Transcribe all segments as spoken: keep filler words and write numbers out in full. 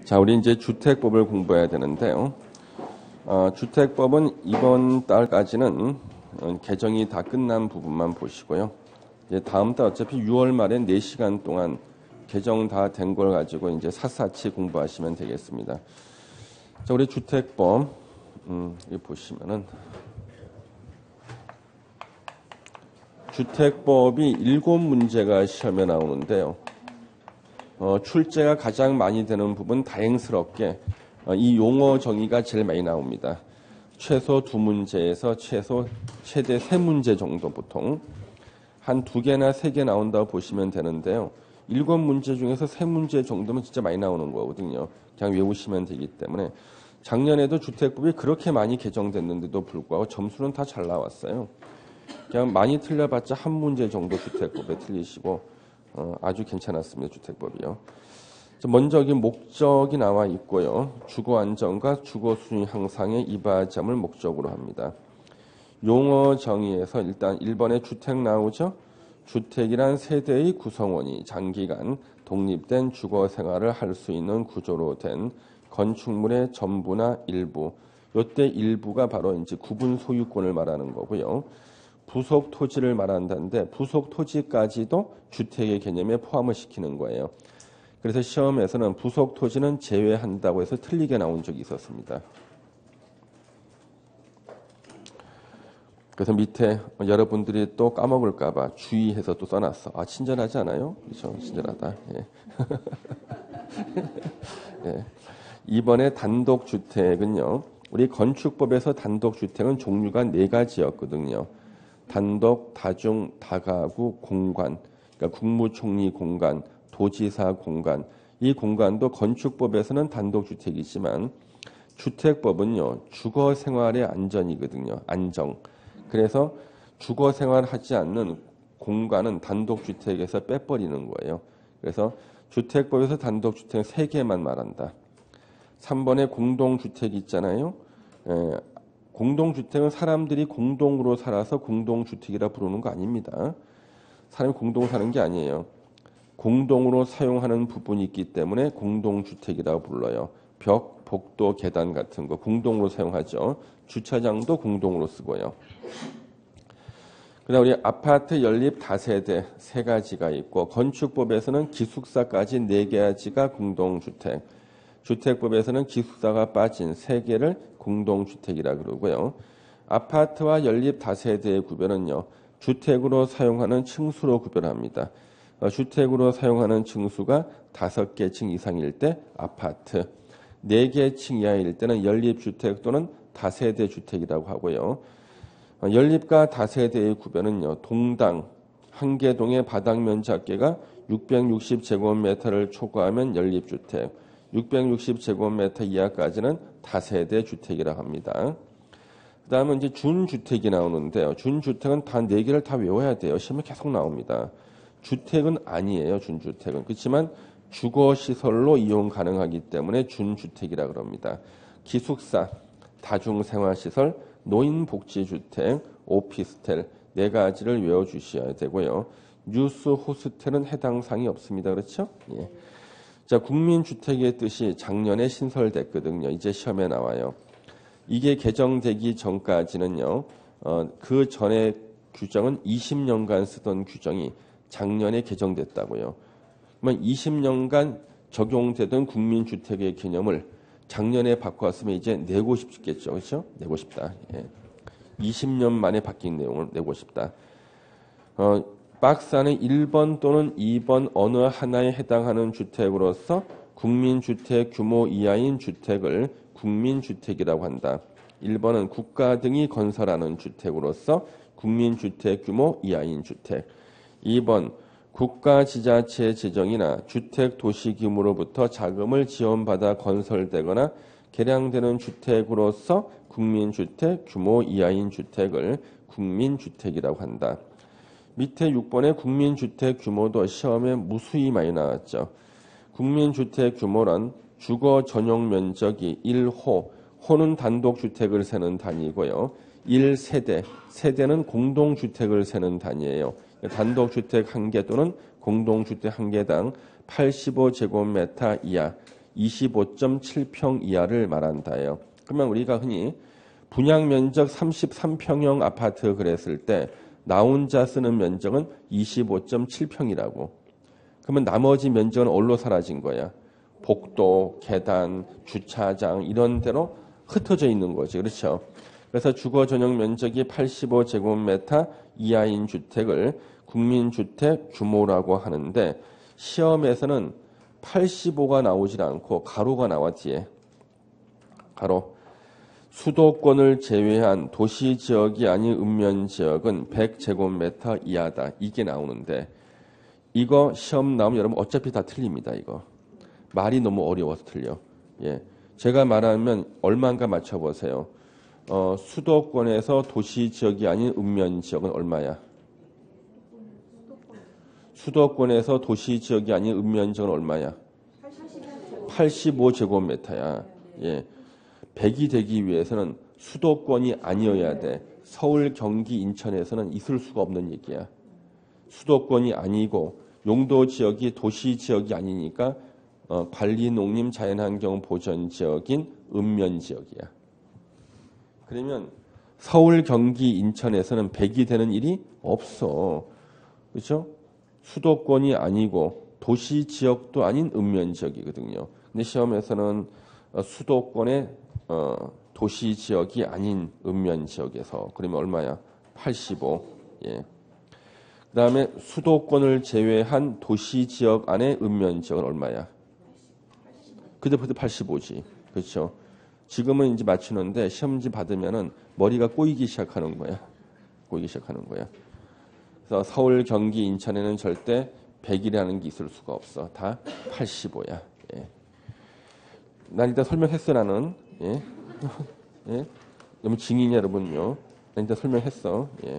자, 우리 이제 주택법을 공부해야 되는데요. 어, 주택법은 이번 달까지는 개정이 다 끝난 부분만 보시고요. 이제 다음 달 어차피 유월 말에 네 시간 동안 개정 다 된 걸 가지고 이제 샅샅이 공부하시면 되겠습니다. 자, 우리 주택법, 음, 여기 보시면은 주택법이 일곱 문제가 시험에 나오는데요. 어, 출제가 가장 많이 되는 부분 다행스럽게 어, 이 용어 정의가 제일 많이 나옵니다. 최소 두 문제에서 최소 최대 세 문제 정도 보통 한 두 개나 세 개 나온다고 보시면 되는데요. 일곱 문제 중에서 세 문제 정도면 진짜 많이 나오는 거거든요. 그냥 외우시면 되기 때문에 작년에도 주택법이 그렇게 많이 개정됐는데도 불구하고 점수는 다 잘 나왔어요. 그냥 많이 틀려봤자 한 문제 정도 주택법에 틀리시고 어, 아주 괜찮았습니다. 주택법이요. 먼저 여기 목적이 나와 있고요. 주거 안정과 주거 수준 향상에 이바지함을 목적으로 합니다. 용어 정의에서 일단 일 번에 주택 나오죠. 주택이란 세대의 구성원이 장기간 독립된 주거 생활을 할 수 있는 구조로 된 건축물의 전부나 일부. 이때 일부가 바로 이제 구분 소유권을 말하는 거고요. 부속 토지를 말한다는데 부속 토지까지도 주택의 개념에 포함을 시키는 거예요. 그래서 시험에서는 부속 토지는 제외한다고 해서 틀리게 나온 적이 있었습니다. 그래서 밑에 여러분들이 또 까먹을까 봐 주의해서 또 써놨어. 아, 친절하지 않아요? 그렇죠? 친절하다. 예. 예. 이번에 단독주택은요. 우리 건축법에서 단독주택은 종류가 네 가지였거든요. 단독, 다중, 다가구, 공간, 그러니까 국무총리 공간, 도지사 공간. 이 공간도 건축법에서는 단독주택이지만 주택법은요. 주거생활의 안전이거든요. 안정. 그래서 주거생활하지 않는 공간은 단독주택에서 빼버리는 거예요. 그래서 주택법에서 단독주택 세 개만 말한다. 삼 번에 공동주택 있잖아요. 에, 공동주택은 사람들이 공동으로 살아서 공동주택이라 부르는 거 아닙니다. 사람이 공동 사는 게 아니에요. 공동으로 사용하는 부분이 있기 때문에 공동주택이라고 불러요. 벽, 복도, 계단 같은 거 공동으로 사용하죠. 주차장도 공동으로 쓰고요. 그다음 우리 아파트 연립 다세대 세 가지가 있고 건축법에서는 기숙사까지 네 가지가 공동주택. 주택법에서는 기숙사가 빠진 세 개를 공동주택이라 그러고요. 아파트와 연립 다세대의 구별은요. 주택으로 사용하는 층수로 구별합니다. 주택으로 사용하는 층수가 다섯 개 층 이상일 때 아파트, 네 개 층 이하일 때는 연립주택 또는 다세대 주택이라고 하고요. 연립과 다세대의 구별은요. 동당, 한 개 동의 바닥면 잡계가 육백육십 제곱미터를 초과하면 연립주택, 육백육십 제곱미터 이하까지는 다세대 주택이라고 합니다. 그 다음은 이제 준주택이 나오는데요. 준주택은 다 네 개를 다 외워야 돼요. 시험에 계속 나옵니다. 주택은 아니에요. 준주택은. 그렇지만 주거시설로 이용 가능하기 때문에 준주택이라고 합니다. 기숙사, 다중생활시설, 노인복지주택, 오피스텔 네 가지를 외워주셔야 되고요. 뉴스 호스텔은 해당 사항이 없습니다. 그렇죠? 예. 자, 국민주택의 뜻이 작년에 신설됐거든요. 이제 시험에 나와요. 이게 개정되기 전까지는요. 어, 그 전에 규정은 이십 년간 쓰던 규정이 작년에 개정됐다고요. 그러면 이십 년간 적용되던 국민주택의 개념을 작년에 바꿔왔으면 이제 내고 싶겠죠. 그렇죠? 내고 싶다. 예. 이십 년 만에 바뀐 내용을 내고 싶다. 어, 박스 안에 일 번 또는 이 번 어느 하나에 해당하는 주택으로서 국민주택 규모 이하인 주택을 국민주택이라고 한다. 일 번은 국가 등이 건설하는 주택으로서 국민주택 규모 이하인 주택. 이 번 국가 지자체 재정이나 주택도시기금으로부터 자금을 지원받아 건설되거나 개량되는 주택으로서 국민주택 규모 이하인 주택을 국민주택이라고 한다. 밑에 육 번의 국민주택 규모도 시험에 무수히 많이 나왔죠. 국민주택 규모란 주거 전용 면적이 일 호, 호는 단독주택을 세는 단위고요. 일 세대, 세대는 공동주택을 세는 단위예요. 단독주택 한 개 또는 공동주택 한 개당 팔십오 제곱미터 이하, 이십오 점 칠 평 이하를 말한다예요. 그러면 우리가 흔히 분양 면적 삼십삼 평형 아파트 그랬을 때 나 혼자 쓰는 면적은 이십오 점 칠 평이라고. 그러면 나머지 면적은 어디로 사라진 거야? 복도, 계단, 주차장 이런 데로 흩어져 있는 거지. 그렇죠? 그래서 주거 전용 면적이 팔십오 제곱미터 이하인 주택을 국민주택 규모라고 하는데 시험에서는 팔십오가 나오질 않고 가로가 나와 뒤에. 가로. 수도권을 제외한 도시지역이 아닌 읍면지역은 백 제곱미터 이하다. 이게 나오는데 이거 시험 나오면 여러분 어차피 다 틀립니다. 이거. 말이 너무 어려워서 틀려. 예. 제가 말하면 얼마인가 맞춰보세요. 어, 수도권에서 도시지역이 아닌 읍면지역은 얼마야? 수도권에서 도시지역이 아닌 읍면지역은 얼마야? 팔십오 제곱미터야. 예. 백이 되기 위해서는 수도권이 아니어야 돼. 서울, 경기, 인천에서는 있을 수가 없는 얘기야. 수도권이 아니고 용도 지역이 도시 지역이 아니니까 어, 관리 농림 자연환경 보전 지역인 읍면 지역이야. 그러면 서울, 경기, 인천에서는 백이 되는 일이 없어. 그렇죠? 수도권이 아니고 도시 지역도 아닌 읍면 지역이거든요. 근데 시험에서는 수도권의 어, 도시 지역이 아닌 읍면 지역에서 그러면 얼마야? 팔십오. 예. 그다음에 수도권을 제외한 도시 지역 안에 읍면 지역은 얼마야? 그때부터 팔십오지. 그렇죠? 지금은 이제 맞추는데 시험지 받으면은 머리가 꼬이기 시작하는 거야. 꼬이기 시작하는 거야. 그래서 서울, 경기, 인천에는 절대 백이라는 게 있을 수가 없어. 다 팔십오야. 예. 난 일단 설명했어 나는. 예. 예. 너무 징이냐 여러분요. 난 일단 설명했어. 예.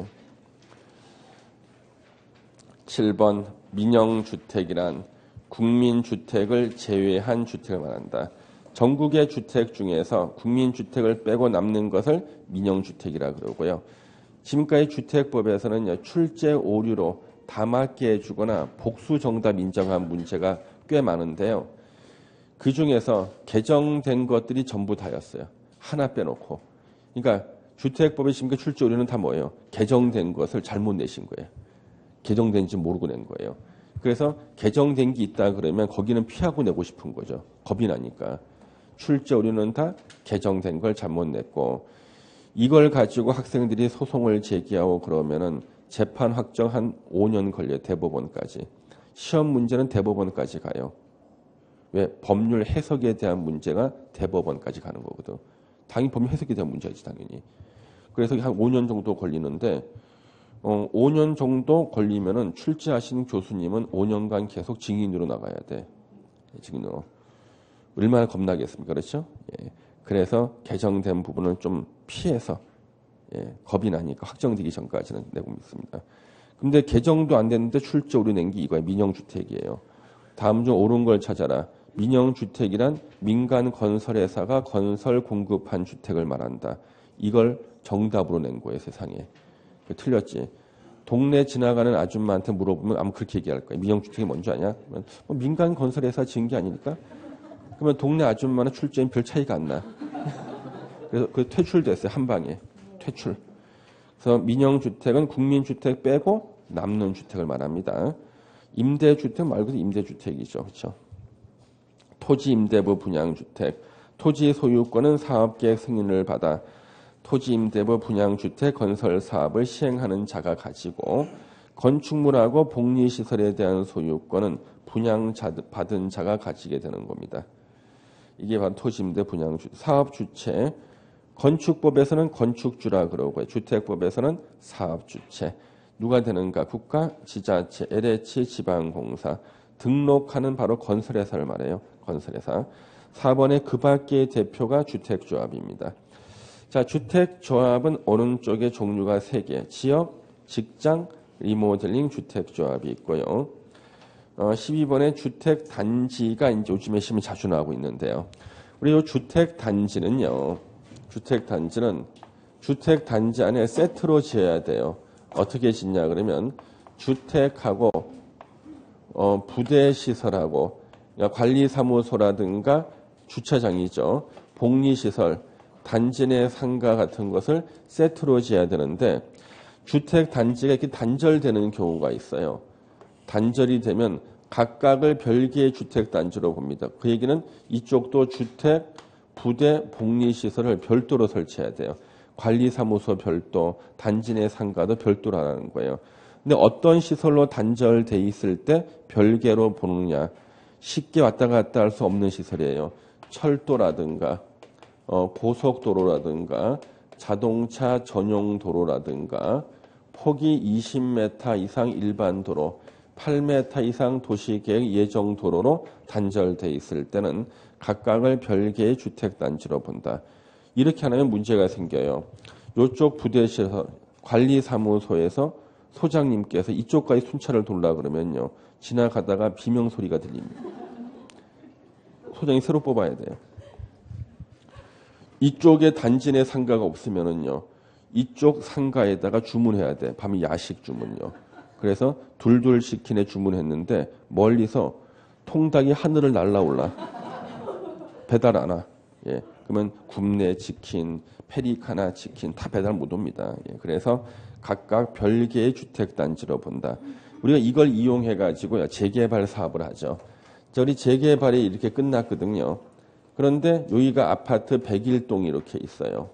칠 번 민영주택이란 국민주택을 제외한 주택을 말한다. 전국의 주택 중에서 국민주택을 빼고 남는 것을 민영주택이라 그러고요. 지금까지 주택법에서는 출제 오류로 다 맞게 해주거나 복수 정답 인정한 문제가 꽤 많은데요. 그 중에서 개정된 것들이 전부 다였어요. 하나 빼놓고. 그러니까 주택법의 지금까지 출제 오류는 다 뭐예요? 개정된 것을 잘못 내신 거예요. 개정된지 모르고 낸 거예요. 그래서 개정된 게 있다 그러면 거기는 피하고 내고 싶은 거죠. 겁이 나니까. 출제 오류는 다 개정된 걸 잘못 냈고 이걸 가지고 학생들이 소송을 제기하고 그러면은 재판 확정 한 오 년 걸려요. 대법원까지. 시험 문제는 대법원까지 가요. 왜? 법률 해석에 대한 문제가 대법원까지 가는 거거든. 당연히 법률 해석에 대한 문제지 당연히. 그래서 한 오 년 정도 걸리는데 어, 오 년 정도 걸리면은 출제하신 교수님은 오 년간 계속 증인으로 나가야 돼. 증인으로. 얼마나 겁나겠습니까? 그렇죠? 예. 그래서 개정된 부분을 좀 피해서 예, 겁이 나니까 확정되기 전까지는 내고 있습니다. 근데 개정도 안 됐는데 출제 오류 낸 게 이거야. 민영주택이에요. 다음 중 옳은 걸 찾아라. 민영주택이란 민간 건설회사가 건설 공급한 주택을 말한다. 이걸 정답으로 낸 거예요. 세상에. 틀렸지. 동네 지나가는 아줌마한테 물어보면 아마 그렇게 얘기할 거야. 민영주택이 뭔지 아냐? 뭐 민간 건설회사 지은 게 아니니까. 그러면 동네 아줌마는 출제는 별 차이가 안 나. 그래서 그 퇴출됐어요. 한 방에. 퇴출. 그래서 민영주택은 국민주택 빼고 남는 주택을 말합니다. 임대주택 말고도 임대주택이죠. 그렇죠? 토지임대부 분양주택. 토지 소유권은 사업계획 승인을 받아 토지임대부 분양주택 건설 사업을 시행하는 자가 가지고 건축물하고 복리시설에 대한 소유권은 분양받은 자가 가지게 되는 겁니다. 이게 바로 토지임대 분양주 사업주체. 건축법에서는 건축주라 그러고요. 주택법에서는 사업주체. 누가 되는가? 국가, 지자체, 엘에이치, 지방공사. 등록하는 바로 건설회사를 말해요. 건설회사. 사 번에 그 밖의 대표가 주택조합입니다. 자, 주택조합은 오른쪽에 종류가 세 개. 지역, 직장, 리모델링 주택조합이 있고요. 어, 십이 번에 주택단지가 이제 요즘에 시험에 자주 나오고 있는데요. 우리 이 주택단지는요. 주택단지는 주택단지 안에 세트로 지어야 돼요. 어떻게 짓냐 그러면 주택하고 어, 부대시설하고 그러니까 관리사무소라든가 주차장이죠. 복리시설, 단지 내 상가 같은 것을 세트로 지어야 되는데 주택 단지가 이렇게 단절되는 경우가 있어요. 단절이 되면 각각을 별개의 주택 단지로 봅니다. 그 얘기는 이쪽도 주택, 부대, 복리시설을 별도로 설치해야 돼요. 관리사무소 별도, 단지 내 상가도 별도로 하는 거예요. 근데 어떤 시설로 단절돼 있을 때 별개로 보느냐? 쉽게 왔다 갔다 할 수 없는 시설이에요. 철도라든가 어, 고속도로라든가 자동차 전용 도로라든가 폭이 이십 미터 이상 일반 도로, 팔 미터 이상 도시계획 예정 도로로 단절돼 있을 때는 각각을 별개의 주택단지로 본다. 이렇게 하면 문제가 생겨요. 이쪽 부대시설 관리사무소에서 소장님께서 이쪽까지 순찰을 돌라 그러면요. 지나가다가 비명 소리가 들립니다. 소장이 새로 뽑아야 돼요. 이쪽에 단지 내 상가가 없으면은요. 이쪽 상가에다가 주문해야 돼. 밤에 야식 주문요. 그래서 둘둘 시킨에 주문했는데 멀리서 통닭이 하늘을 날아올라. 배달 안 와. 예. 그러면 굽네 치킨, 페리카나 치킨 다 배달 못 옵니다. 예. 그래서 각각 별개의 주택단지로 본다. 우리가 이걸 이용해가지고 재개발 사업을 하죠. 저리 재개발이 이렇게 끝났거든요. 그런데 여기가 아파트 백일 동이 이렇게 있어요.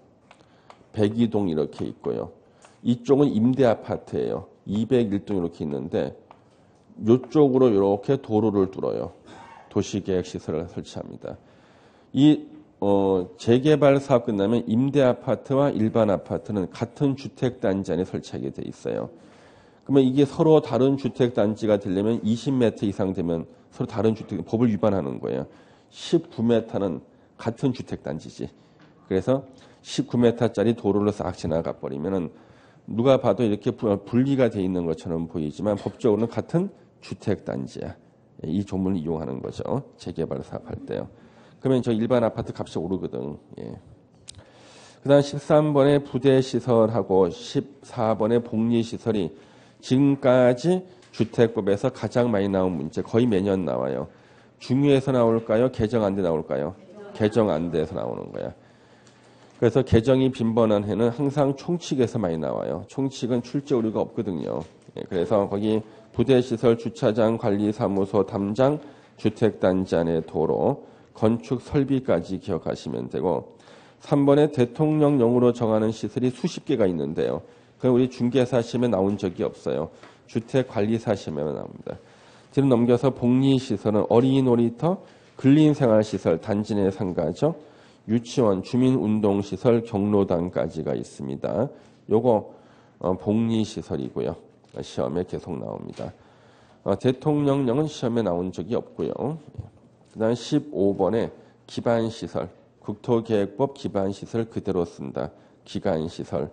백이 동 이렇게 있고요. 이쪽은 임대 아파트예요. 이백일 동 이렇게 있는데 이쪽으로 이렇게 도로를 뚫어요. 도시계획 시설을 설치합니다. 이 어, 재개발 사업 끝나면 임대 아파트와 일반 아파트는 같은 주택 단지 안에 설치하게 돼 있어요. 그러면 이게 서로 다른 주택 단지가 되려면 이십 미터 이상 되면 서로 다른 주택 법을 위반하는 거예요. 십구 미터는 같은 주택 단지지. 그래서 십구 미터짜리 도로를 싹 지나가 버리면은 누가 봐도 이렇게 분리가 돼 있는 것처럼 보이지만 법적으로는 같은 주택 단지야. 이 조문을 이용하는 거죠. 재개발 사업할 때요. 그러면 저 일반 아파트 값이 오르거든. 예. 그 다음 십삼 번에 부대시설하고 십사 번에 복리시설이 지금까지 주택법에서 가장 많이 나온 문제, 거의 매년 나와요. 중위에서 나올까요? 개정 안 돼 나올까요? 개정 안 돼서 나오는 거야. 그래서 개정이 빈번한 해는 항상 총칙에서 많이 나와요. 총칙은 출제 오류가 없거든요. 예. 그래서 거기 부대시설, 주차장, 관리사무소, 담장, 주택단지 안의 도로, 건축 설비까지 기억하시면 되고 삼 번에 대통령령으로 정하는 시설이 수십 개가 있는데요. 그건 우리 중개사 시험에 나온 적이 없어요. 주택관리사 시험에만 나옵니다. 뒤로 넘겨서 복리시설은 어린이 놀이터, 근린생활시설, 단지 내 상가죠. 유치원, 주민운동시설, 경로당까지가 있습니다. 요거 어, 복리시설이고요. 시험에 계속 나옵니다. 어, 대통령령은 시험에 나온 적이 없고요. 그 다음 십오 번에 기반시설, 국토계획법 기반시설 그대로 쓴다. 기간시설,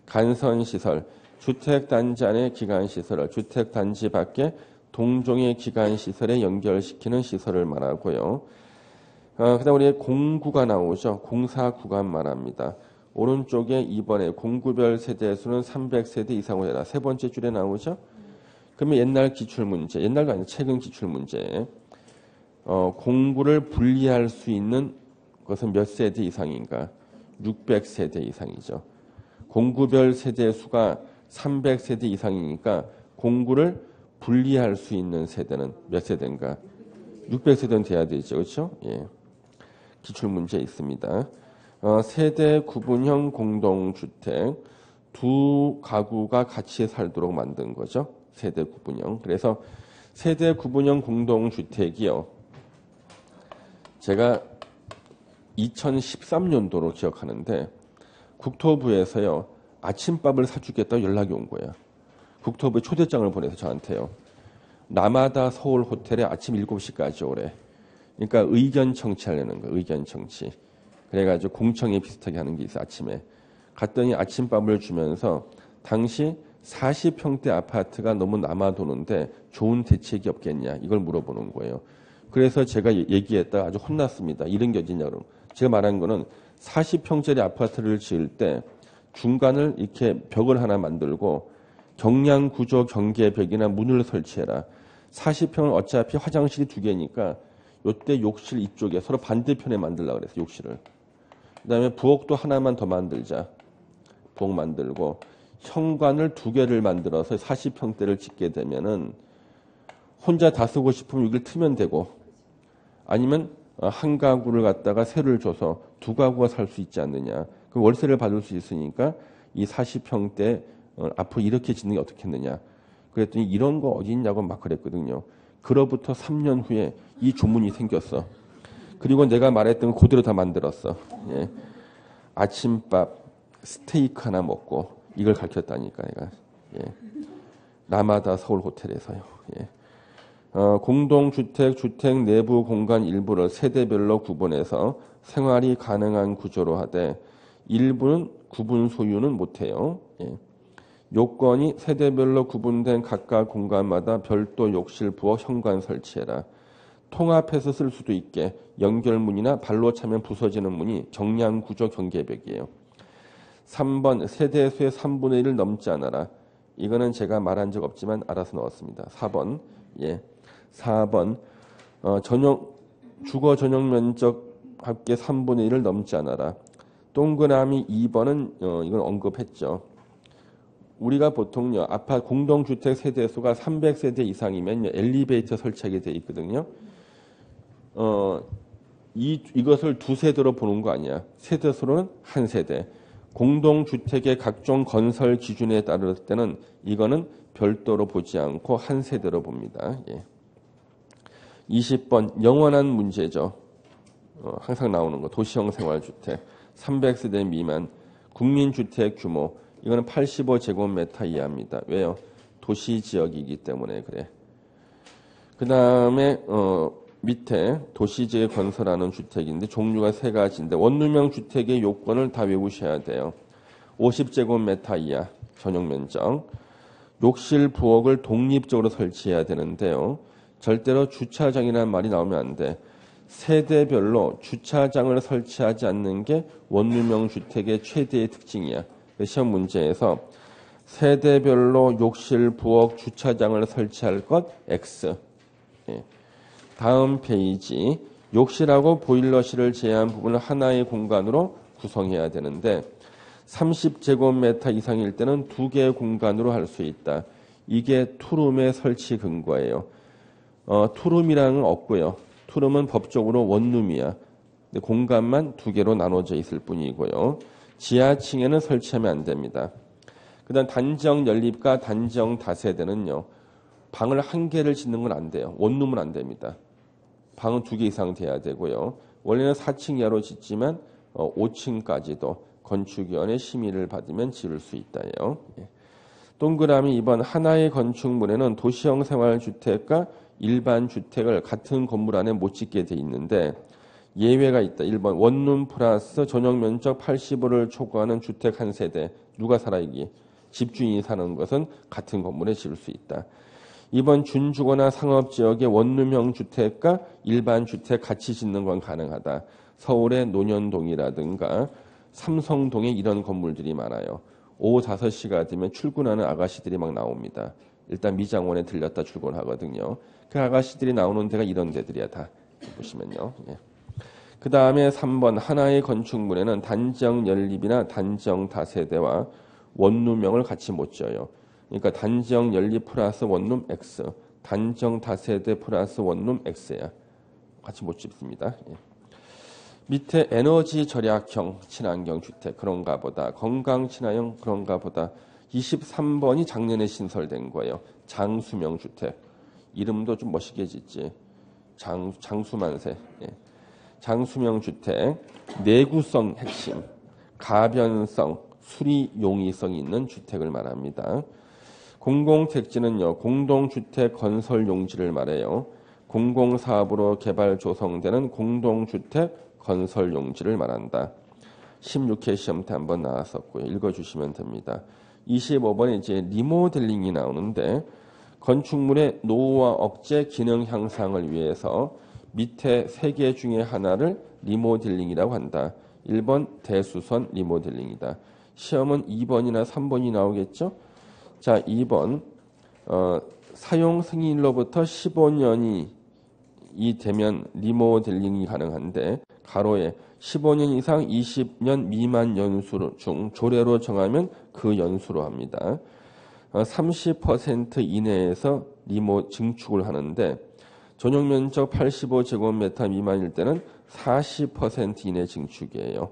간선시설, 주택단지 안의 기간시설을 주택단지 밖에 동종의 기간시설에 연결시키는 시설을 말하고요. 어, 그 다음 우리 공구가 나오죠. 공사구간 말합니다. 오른쪽에 이 번에 공구별 세대수는 삼백 세대 이상으로 해라. 세 번째 줄에 나오죠. 그러면 옛날 기출문제, 옛날도 아니고 최근 기출문제. 어, 공구를 분리할 수 있는 것은 몇 세대 이상인가? 육백 세대 이상이죠. 공구별 세대 수가 삼백 세대 이상이니까 공구를 분리할 수 있는 세대는 몇 세대인가? 육백 세대는 돼야 되죠. 그렇죠? 예. 기출문제 있습니다. 어, 세대 구분형 공동주택. 두 가구가 같이 살도록 만든 거죠. 세대 구분형. 그래서 세대 구분형 공동주택이요. 제가 이천십삼 년도로 기억하는데 국토부에서요. 아침밥을 사주겠다고 연락이 온 거예요. 국토부에 초대장을 보내서 저한테요. 라마다 서울 호텔에 아침 일곱 시까지 오래. 그러니까 의견 청취하려는 거예요. 의견 청취. 그래가지고 공청회 비슷하게 하는 게 있어요. 아침에. 갔더니 아침밥을 주면서 당시 사십 평대 아파트가 너무 남아도는데 좋은 대책이 없겠냐. 이걸 물어보는 거예요. 그래서 제가 얘기했다가 아주 혼났습니다. 이런 게 어디냐고. 제가 말한 거는 사십 평짜리 아파트를 지을 때 중간을 이렇게 벽을 하나 만들고 경량구조 경계벽이나 문을 설치해라. 사십 평은 어차피 화장실이 두 개니까 요때 욕실 이쪽에 서로 반대편에 만들려고 그랬어, 욕실을. 그 다음에 부엌도 하나만 더 만들자. 부엌 만들고, 현관을 두 개를 만들어서 사십 평대를 짓게 되면은, 혼자 다 쓰고 싶으면 여기를 트면 되고, 아니면 한 가구를 갖다가 세를 줘서 두 가구가 살 수 있지 않느냐. 그 월세를 받을 수 있으니까 이 사십 평대 어, 앞으로 이렇게 짓는 게 어떻겠느냐. 그랬더니 이런 거 어디 있냐고 막 그랬거든요. 그로부터 삼 년 후에 이 조문이 생겼어. 그리고 내가 말했던 거 그대로 다 만들었어. 예. 아침밥 스테이크 하나 먹고 이걸 가르쳤다니까 내가. 예. 라마다 서울 호텔에서요. 예. 어, 공동주택, 주택 내부 공간 일부를 세대별로 구분해서 생활이 가능한 구조로 하되 일부는 구분 소유는 못해요. 예. 요건이 세대별로 구분된 각각 공간마다 별도 욕실, 부엌, 현관 설치해라. 통합해서 쓸 수도 있게 연결문이나 발로 차면 부서지는 문이 정량구조 경계벽이에요. 삼 번 세대수의 삼분의 일을 넘지 않아라. 이거는 제가 말한 적 없지만 알아서 넣었습니다. 사 번 예. 사 번 어, 전용 주거 전용 면적 합계 삼분의 일을 넘지 않아라. 동그라미 이 번은 어, 이건 언급했죠. 우리가 보통요 아파트 공동주택 세대수가 삼백 세대 이상이면 엘리베이터 설치하게 돼 있거든요. 어, 이 이것을 두 세대로 보는 거 아니야. 세대수로는 한 세대. 공동주택의 각종 건설 기준에 따를 때는 이거는 별도로 보지 않고 한 세대로 봅니다. 예. 이십 번 영원한 문제죠. 어, 항상 나오는 거 도시형 생활주택 삼백 세대 미만 국민주택 규모 이거는 팔십오 제곱미터 이하입니다. 왜요? 도시지역이기 때문에 그래. 그 다음에 어, 밑에 도시지역에 건설하는 주택인데 종류가 세 가지인데 원룸형 주택의 요건을 다 외우셔야 돼요. 오십 제곱미터 이하 전용 면적 욕실 부엌을 독립적으로 설치해야 되는데요. 절대로 주차장이라는 말이 나오면 안 돼. 세대별로 주차장을 설치하지 않는 게 원룸형 주택의 최대의 특징이야. 시험 문제에서 세대별로 욕실, 부엌, 주차장을 설치할 것 X. 예. 다음 페이지 욕실하고 보일러실을 제외한 부분을 하나의 공간으로 구성해야 되는데 삼십 제곱미터 이상일 때는 두 개의 공간으로 할 수 있다. 이게 투룸의 설치 근거예요. 어, 투룸이라는 건 없고요. 투룸은 법적으로 원룸이야. 근데 공간만 두 개로 나눠져 있을 뿐이고요. 지하층에는 설치하면 안 됩니다. 그 다음 단지형 연립과 단지형 다세대는요. 방을 한 개를 짓는 건 안 돼요. 원룸은 안 됩니다. 방은 두 개 이상 돼야 되고요. 원래는 사 층 이하로 짓지만 어, 오 층까지도 건축위원회 심의를 받으면 지을 수 있다요. 예. 동그라미 이 번 하나의 건축물에는 도시형 생활주택과 일반 주택을 같은 건물 안에 못 짓게 돼 있는데 예외가 있다. 일 번 원룸 플러스 전용 면적 팔십오를 초과하는 주택 한 세대. 누가 살아 여기? 집주인이 사는 것은 같은 건물에 지을 수 있다. 이 번 준주거나 상업지역의 원룸형 주택과 일반 주택 같이 짓는 건 가능하다. 서울의 논현동이라든가 삼성동에 이런 건물들이 많아요. 오후 다섯 시가 되면 출근하는 아가씨들이 막 나옵니다. 일단 미장원에 들렸다 출근하거든요. 그 아가씨들이 나오는 데가 이런 데들이야 다. 보시면요. 예. 그 다음에 삼 번 하나의 건축물에는 단지형 연립이나 단지형 다세대와 원룸형을 같이 못 지어요. 그러니까 단지형 연립 플러스 원룸 X, 단지형 다세대 플러스 원룸 X야. 같이 못 짓습니다. 예. 밑에 에너지 절약형 친환경 주택 그런가 보다. 건강 친화형 그런가 보다. 이십삼 번이 작년에 신설된 거예요. 장수명 주택. 이름도 좀 멋있게 짓지. 장, 장수만세. 예. 장수명 주택, 내구성 핵심, 가변성, 수리 용이성이 있는 주택을 말합니다. 공공택지는요, 공동주택 건설 용지를 말해요. 공공사업으로 개발 조성되는 공동주택 건설 용지를 말한다. 십육 회 시험 때 한번 나왔었고요. 읽어주시면 됩니다. 이십오 번에 이제 리모델링이 나오는데 건축물의 노후와 억제 기능 향상을 위해서 밑에 세 개 중에 하나를 리모델링이라고 한다. 일 번 대수선 리모델링이다. 시험은 이 번이나 삼 번이 나오겠죠? 자, 이 번 어, 사용 승인일로부터 십오 년이 이 되면 리모델링이 가능한데 가로에 십오 년 이상 이십 년 미만 연수 중 조례로 정하면 그 연수로 합니다. 삼십 퍼센트 이내에서 리모 증축을 하는데 전용 면적 팔십오 제곱미터 미만일 때는 사십 퍼센트 이내 증축이에요.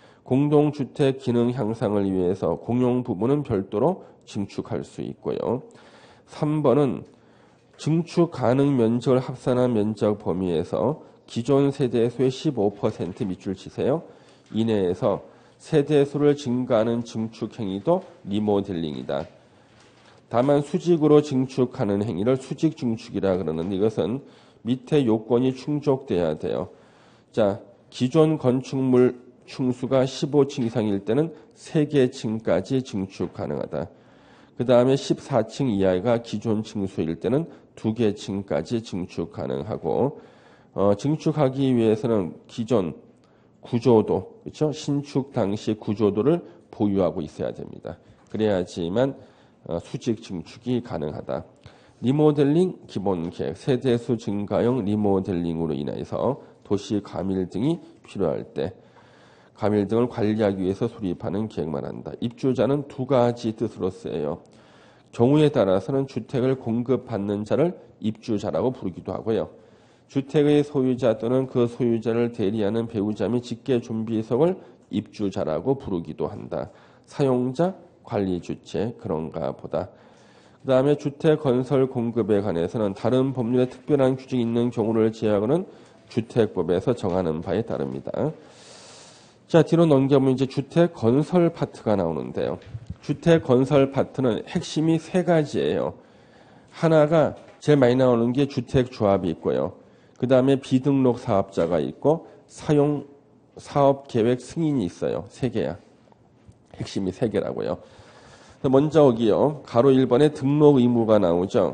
공동주택 기능 향상을 위해서 공용 부분은 별도로 증축할 수 있고요. 삼 번은 증축 가능 면적을 합산한 면적 범위에서 기존 세대수의 십오 퍼센트 밑줄 치세요. 이내에서 세대수를 증가하는 증축 행위도 리모델링이다. 다만 수직으로 증축하는 행위를 수직 증축이라 그러는데 이것은 밑에 요건이 충족돼야 돼요. 자, 기존 건축물 층수가 십오 층 이상일 때는 세 개 층까지 증축 가능하다. 그 다음에 십사 층 이하가 기존 층수일 때는 두 개 층까지 증축 가능하고 어, 증축하기 위해서는 기존 구조도, 그렇죠? 신축 당시 구조도를 보유하고 있어야 됩니다. 그래야지만 어, 수직 증축이 가능하다. 리모델링 기본 계획, 세대수 증가형 리모델링으로 인해서 도시 가밀 등이 필요할 때 가밀 등을 관리하기 위해서 수립하는 계획만 한다. 입주자는 두 가지 뜻으로 쓰여요. 경우에 따라서는 주택을 공급받는 자를 입주자라고 부르기도 하고요. 주택의 소유자 또는 그 소유자를 대리하는 배우자 및 직계준비석을 입주자라고 부르기도 한다. 사용자, 관리 주체 그런가 보다. 그 다음에 주택 건설 공급에 관해서는 다른 법률에 특별한 규정이 있는 경우를 제외하고는 주택법에서 정하는 바에 따릅니다. 자, 뒤로 넘겨보면 이제 주택 건설 파트가 나오는데요. 주택 건설 파트는 핵심이 세 가지예요. 하나가 제일 많이 나오는 게 주택 조합이 있고요. 그 다음에 비등록 사업자가 있고 사용 사업 계획 승인이 있어요. 세 개야. 핵심이 세 개라고요. 먼저 여기요. 가로 일 번에 등록 의무가 나오죠.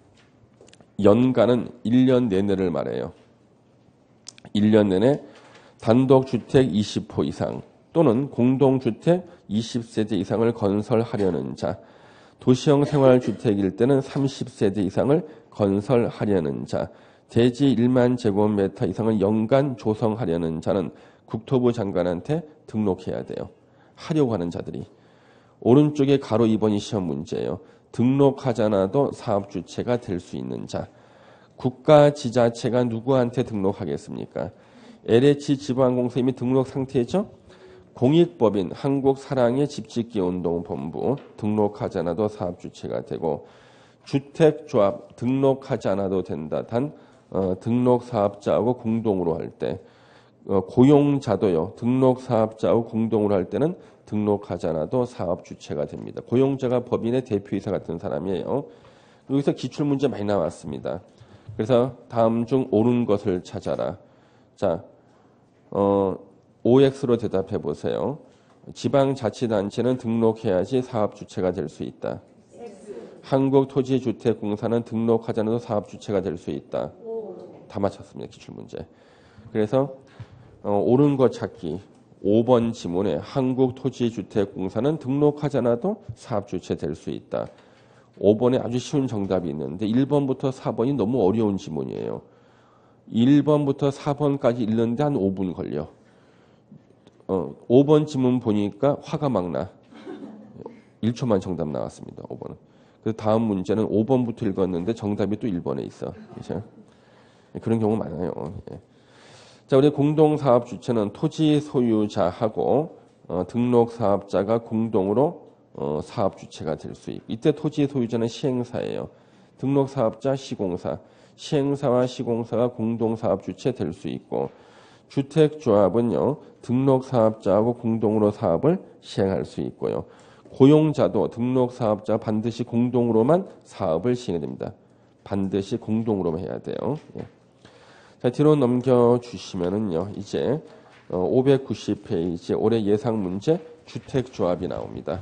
연간은 일 년 내내를 말해요. 일 년 내내 단독주택 이십 호 이상 또는 공동주택 이십 세대 이상을 건설하려는 자, 도시형 생활주택일 때는 삼십 세대 이상을 건설하려는 자, 대지 일만 제곱미터 이상을 연간 조성하려는 자는 국토부 장관한테 등록해야 돼요. 하려고 하는 자들이. 오른쪽에 가로 이 번이 시험 문제예요. 등록하지 않아도 사업주체가 될 수 있는 자. 국가 지자체가 누구한테 등록하겠습니까? 엘에이치 지방공사 이미 등록 상태죠? 공익법인 한국사랑의 집짓기운동본부 등록하지 않아도 사업주체가 되고 주택조합 등록하지 않아도 된다. 단 어, 등록사업자하고 공동으로 할 때 어, 고용자도요. 등록사업자하고 공동으로 할 때는 등록하지 않아도 사업주체가 됩니다. 고용자가 법인의 대표이사 같은 사람이에요. 여기서 기출문제 많이 나왔습니다. 그래서 다음 중 옳은 것을 찾아라. 자, 어, 오엑스로 대답해 보세요. 지방자치단체는 등록해야지 사업주체가 될 수 있다. 한국토지주택공사는 등록하지 않아도 사업주체가 될 수 있다. 다 맞췄습니다. 기출문제. 그래서 어, 옳은 것 찾기. 오 번 지문에 한국토지주택공사는 등록하지 않아도 사업주체 될 수 있다. 오 번에 아주 쉬운 정답이 있는데 일 번부터 사 번이 너무 어려운 지문이에요. 일 번부터 사 번까지 읽는데 한 오 분 걸려. 어, 오 번 지문 보니까 화가 막 나. 일 초만 정답 나왔습니다. 오 번은. 그래서 다음 문제는 오 번부터 읽었는데 정답이 또 일 번에 있어. 그렇죠? 그런 경우 많아요. 예. 자, 우리 공동사업 주체는 토지 소유자하고 어, 등록사업자가 공동으로 어, 사업 주체가 될 수 있고 이때 토지 소유자는 시행사예요. 등록사업자 시공사, 시행사와 시공사가 공동사업 주체 될 수 있고 주택조합은요 등록사업자하고 공동으로 사업을 시행할 수 있고요. 고용자도 등록사업자 반드시 공동으로만 사업을 시행해야 됩니다. 반드시 공동으로만 해야 돼요. 예. 자, 뒤로 넘겨주시면은요, 이제 오백구십 페이지 올해 예상 문제 주택조합이 나옵니다.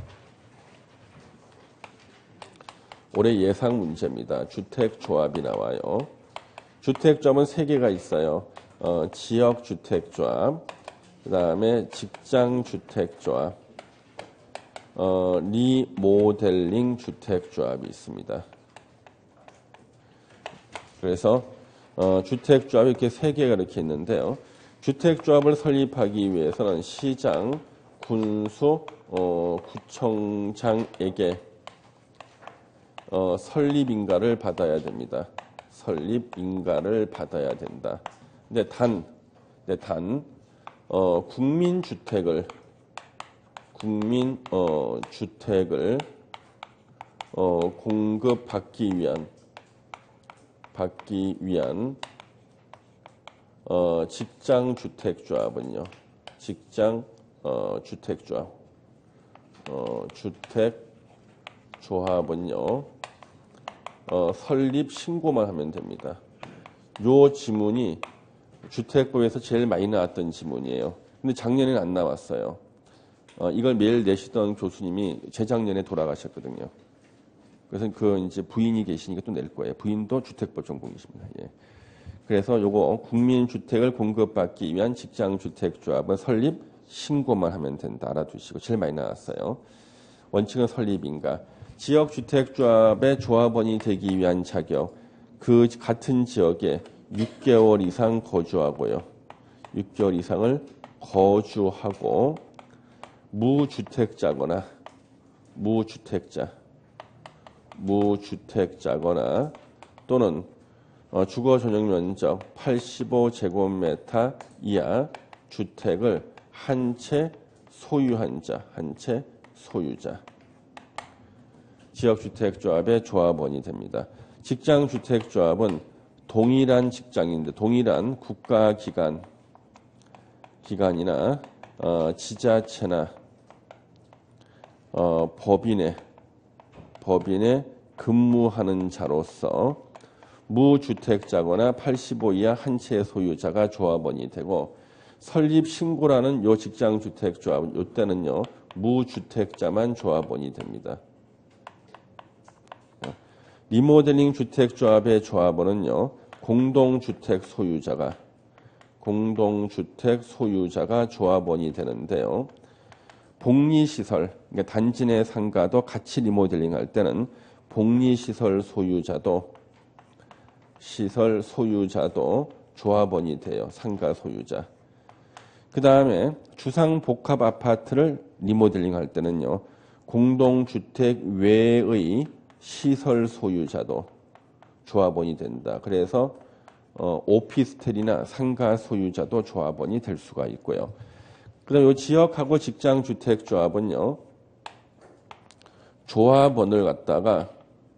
올해 예상 문제입니다. 주택조합이 나와요. 주택조합은 세 개가 있어요. 어, 지역주택조합, 그 다음에 직장주택조합, 어, 리모델링 주택조합이 있습니다. 그래서 어, 주택조합이 이렇게 세 개가 이렇게 있는데요. 주택조합을 설립하기 위해서는 시장, 군수, 어, 구청장에게 어, 설립인가를 받아야 됩니다. 설립인가를 받아야 된다. 근데 단, 근데 단, 어, 국민주택을, 국민, 어, 주택을, 어, 공급받기 위한, 받기 위한, 어, 직장주택조합은요, 직장, 어, 주택조합, 어, 주택조합은요, 어, 설립 신고만 하면 됩니다. 요 지문이 주택법에서 제일 많이 나왔던 지문이에요. 근데 작년에는 안 나왔어요. 어, 이걸 매일 내시던 교수님이 재작년에 돌아가셨거든요. 그래서 그 이제 부인이 계시니까 또 낼 거예요. 부인도 주택법 전공이십니다. 예. 그래서 요거 국민주택을 공급받기 위한 직장주택조합은 설립 신고만 하면 된다. 알아두시고 제일 많이 나왔어요. 원칙은 설립인가. 지역주택조합의 조합원이 되기 위한 자격. 그 같은 지역에 육 개월 이상 거주하고요. 육 개월 이상을 거주하고 무주택자거나 무주택자 무주택자거나 또는 어, 주거 전용 면적 팔십오 제곱미터 이하 주택을 한 채 소유한 자, 한 채 소유자. 지역주택조합의 조합원이 됩니다. 직장주택조합은 동일한 직장인데 동일한 국가기관, 기관이나 어, 지자체나 어, 법인에 법인에 근무하는 자로서 무주택자거나 팔십오 이하 한 채 소유자가 조합원이 되고 설립 신고라는 요 직장주택조합은 요 때는요 무주택자만 조합원이 됩니다. 리모델링 주택조합의 조합원은요 공동주택 소유자가 공동주택 소유자가 조합원이 되는데요. 복리시설, 그러니까 단지 내 상가도 같이 리모델링 할 때는 복리시설 소유자도 시설 소유자도 조합원이 돼요. 상가 소유자. 그 다음에 주상복합 아파트를 리모델링 할 때는요. 공동주택 외의 시설 소유자도 조합원이 된다. 그래서 어, 오피스텔이나 상가 소유자도 조합원이 될 수가 있고요. 그 다음에 이 지역하고 직장주택조합은요. 조합원을 갖다가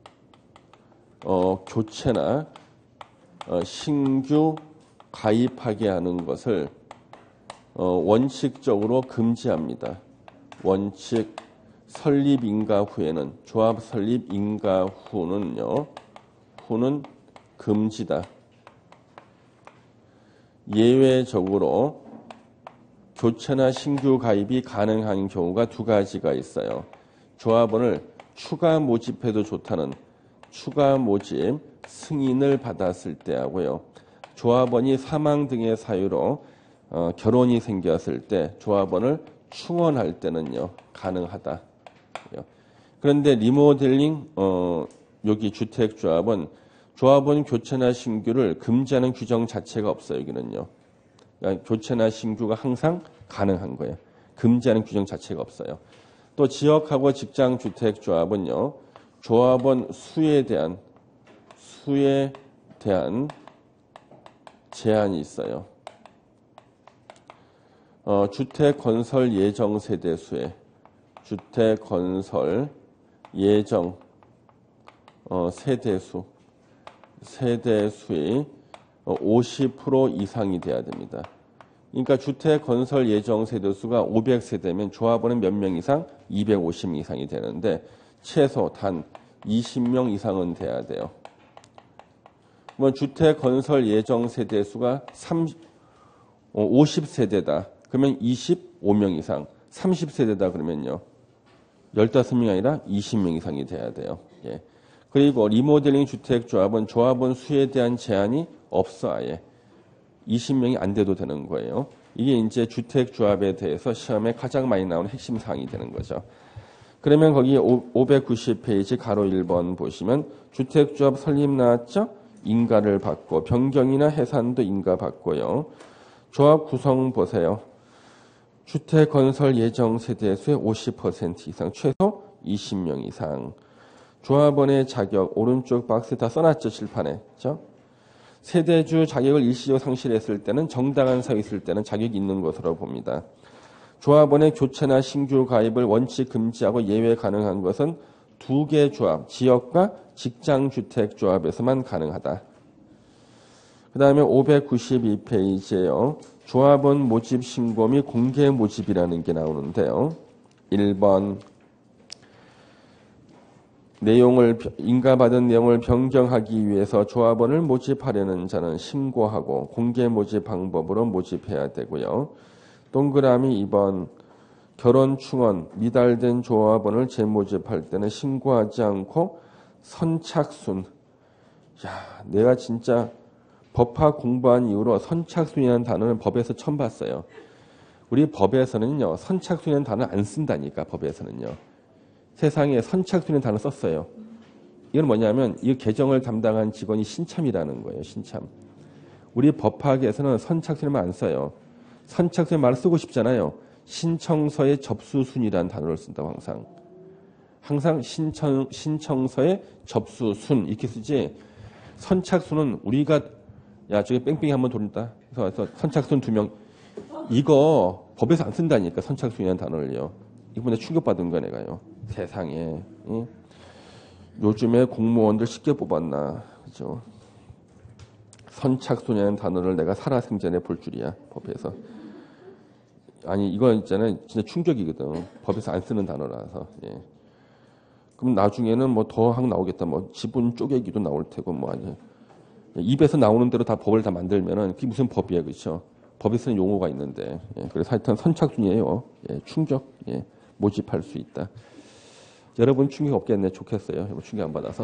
어, 교체나 어, 신규 가입하게 하는 것을 어, 원칙적으로 금지합니다. 원칙 설립 인가 후에는 조합 설립 인가 후는요. 후는 금지다. 예외적으로 교체나 신규 가입이 가능한 경우가 두 가지가 있어요. 조합원을 추가 모집해도 좋다는 추가 모집 승인을 받았을 때 하고요. 조합원이 사망 등의 사유로 어, 결혼이 생겼을 때 조합원을 충원할 때는요. 가능하다. 그런데 리모델링 어, 여기 주택조합은 조합원 교체나 신규를 금지하는 규정 자체가 없어요. 여기는요. 그러니까 교체나 신규가 항상 가능한 거예요. 금지하는 규정 자체가 없어요. 또 지역하고 직장주택조합은요. 조합원 수에 대한 수에 대한 제한이 있어요. 어, 주택 건설 예정 세대 수에 주택 건설 예정 어, 세대수 세대수의 오십 퍼센트 이상이 돼야 됩니다. 그러니까 주택 건설 예정 세대수가 오백 세대면 조합원은 몇 명 이상? 이백오십 명 이상이 되는데 최소 단 이십 명 이상은 돼야 돼요. 뭐 주택 건설 예정 세대수가 삼십, 어, 오십 세대다. 그러면 이십오 명 이상. 삼십 세대다 그러면요. 십오 명이 아니라 이십 명 이상이 돼야 돼요. 예. 그리고 리모델링 주택조합은 조합원 수에 대한 제한이 없어 아예. 이십 명이 안 돼도 되는 거예요. 이게 이제 주택조합에 대해서 시험에 가장 많이 나오는 핵심 사항이 되는 거죠. 그러면 거기 오백구십 페이지 가로 일 번 보시면 주택조합 설립 나왔죠? 인가를 받고 변경이나 해산도 인가 받고요. 조합 구성 보세요. 주택 건설 예정 세대수의 오십 퍼센트 이상, 최소 이십 명 이상. 조합원의 자격 오른쪽 박스에 다 써놨죠, 칠판에. 그렇죠? 세대주 자격을 일시적으로 상실했을 때는 정당한 사유 있을 때는 자격이 있는 것으로 봅니다. 조합원의 교체나 신규 가입을 원칙 금지하고 예외 가능한 것은 두 개 조합, 지역과 직장주택 조합에서만 가능하다. 그 다음에 오백구십이 페이지에요. 조합원 모집 신고 및 공개 모집이라는 게 나오는데요. 일 번 내용을 인가받은 내용을 변경하기 위해서 조합원을 모집하려는 자는 신고하고 공개 모집 방법으로 모집해야 되고요. 동그라미 이 번 결혼 충원 미달된 조합원을 재모집할 때는 신고하지 않고 선착순. 야, 내가 진짜 법학 공부한 이후로 선착순이라는 단어는 법에서 처음 봤어요. 우리 법에서는요, 선착순이라는 단어 안 쓴다니까, 법에서는요. 세상에 선착순이라는 단어 썼어요. 이건 뭐냐면 이 개정을 담당한 직원이 신참이라는 거예요. 신참. 우리 법학에서는 선착순이라는 말 안 써요. 선착순의 말을 쓰고 싶잖아요. 신청서의 접수순이라는 단어를 쓴다고 항상. 항상 신청, 신청서의 접수순 이렇게 쓰지. 선착순은 우리가 야 저기 뺑뺑이 한번 돌린다. 그래서 선착순 두 명. 이거 법에서 안 쓴다니까 선착순이라는 단어를요. 이번에 충격받은 거 내가요. 세상에. 응? 요즘에 공무원들 쉽게 뽑았나. 그죠? 선착순이라는 단어를 내가 살아생전에 볼 줄이야. 법에서. 아니 이거 있잖아요. 진짜 충격이거든. 법에서 안 쓰는 단어라서. 예. 그럼 나중에는 뭐 더 학 나오겠다. 뭐 지분 쪼개기도 나올 테고 뭐 아니. 입에서 나오는 대로 다 법을 다 만들면은 그게 무슨 법이야, 그렇죠? 법에 쓰는 용어가 있는데. 예. 그래서 하여튼 선착순이에요. 예. 충격. 예. 모집할 수 있다. 여러분 충격 없겠네. 좋겠어요. 충격 안 받아서.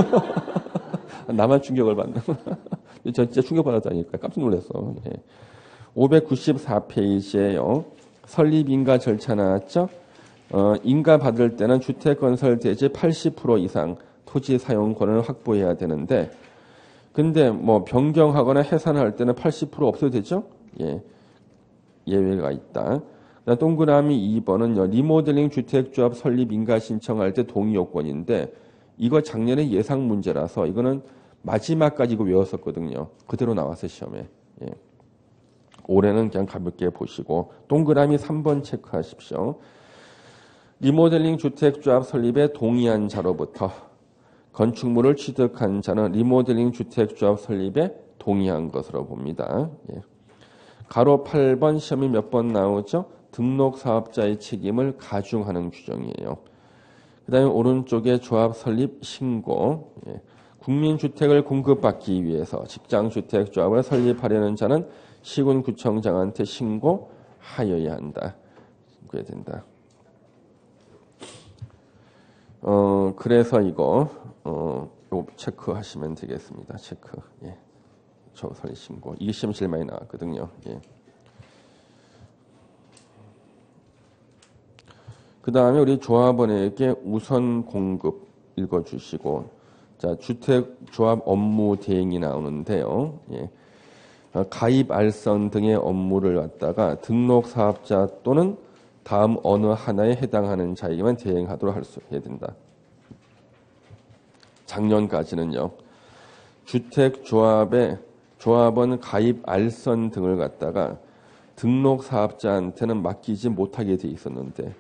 나만 충격을 받는. 저 진짜 충격 받았다니까 깜짝 놀랐어. 예. 오백구십사 페이지에요. 설립 인가 절차 나왔죠? 어, 인가 받을 때는 주택 건설 대지 팔십 퍼센트 이상 토지 사용권을 확보해야 되는데, 근데 뭐 변경하거나 해산할 때는 팔십 퍼센트 없어도 되죠? 예. 예외가 있다. 동그라미 이 번은요. 리모델링 주택조합 설립 인가 신청할 때 동의 요건인데, 이거 작년에 예상 문제라서 이거는 마지막까지 이거 외웠었거든요. 그대로 나왔어요, 시험에. 예. 올해는 그냥 가볍게 보시고 동그라미 삼 번 체크하십시오. 리모델링 주택조합 설립에 동의한 자로부터 건축물을 취득한 자는 리모델링 주택조합 설립에 동의한 것으로 봅니다. 예. 가로 팔 번 시험이 몇 번 나오죠? 등록사업자의 책임을 가중하는 규정이에요. 그 다음에 오른쪽에 조합 설립 신고. 예. 국민주택을 공급받기 위해서 직장주택조합을 설립하려는 자는 시군구청장한테 신고하여야 한다. 그래야 된다. 어, 그래서 이거, 어, 요 체크하시면 되겠습니다. 체크. 예. 저 설립 신고. 이게 시험 제일 많이 나왔거든요. 예. 그 다음에 우리 조합원에게 우선 공급 읽어주시고, 자, 주택조합 업무 대행이 나오는데요. 예. 가입 알선 등의 업무를 갖다가 등록 사업자 또는 다음 어느 하나에 해당하는 자에게만 대행하도록 할 수 해야 된다. 작년까지는요. 주택조합의 조합원 가입 알선 등을 갖다가 등록 사업자한테는 맡기지 못하게 돼 있었는데,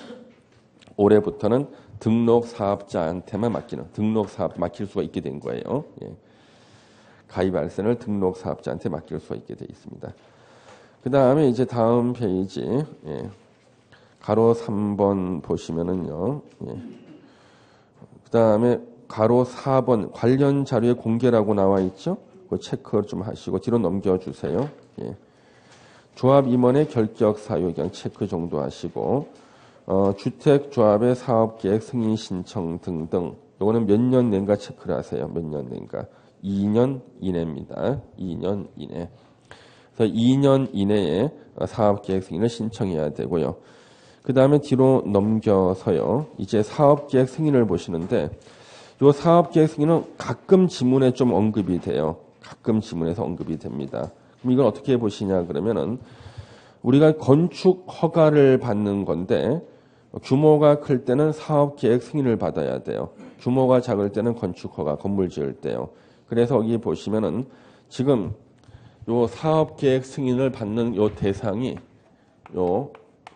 올해부터는 등록 사업자한테만 맡기는, 등록 사업 맡길 수가 있게 된 거예요. 예. 가입 알선을 등록 사업자한테 맡길 수가 있게 돼 있습니다. 그 다음에 이제 다음 페이지, 예. 가로 삼 번 보시면은요. 예. 그 다음에 가로 사 번 관련 자료의 공개라고 나와 있죠. 그 체크 좀 하시고 뒤로 넘겨주세요. 예. 조합 임원의 결격 사유 그냥 체크 정도 하시고, 어, 주택조합의 사업계획 승인 신청 등등. 요거는 몇 년 낸가 체크를 하세요. 몇 년 낸가. 이 년 이내입니다. 이 년 이내. 그래서 이 년 이내에 사업계획 승인을 신청해야 되고요. 그 다음에 뒤로 넘겨서요. 이제 사업계획 승인을 보시는데, 요 사업계획 승인은 가끔 지문에 좀 언급이 돼요. 가끔 지문에서 언급이 됩니다. 그럼 이건 어떻게 보시냐 그러면은 우리가 건축 허가를 받는 건데 규모가 클 때는 사업계획 승인을 받아야 돼요. 규모가 작을 때는 건축 허가, 건물 지을 때요. 그래서 여기 보시면은 지금 요 사업계획 승인을 받는 요 대상이 요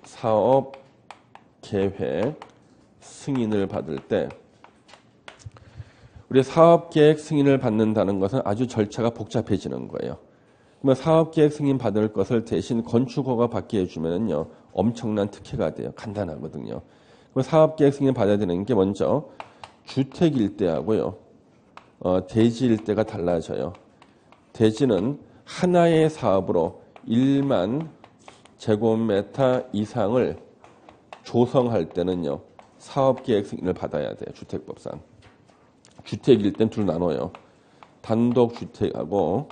사업계획 승인을 받을 때 우리 사업계획 승인을 받는다는 것은 아주 절차가 복잡해지는 거예요. 그러면 사업계획 승인 받을 것을 대신 건축허가 받게 해주면은요 엄청난 특혜가 돼요. 간단하거든요. 그럼 사업계획 승인 받아야 되는 게 먼저 주택 일대하고요, 어, 대지 일대가 달라져요. 대지는 하나의 사업으로 일만 제곱미터 이상을 조성할 때는요 사업계획 승인을 받아야 돼요. 주택법상. 주택일 땐 둘 나눠요. 단독주택하고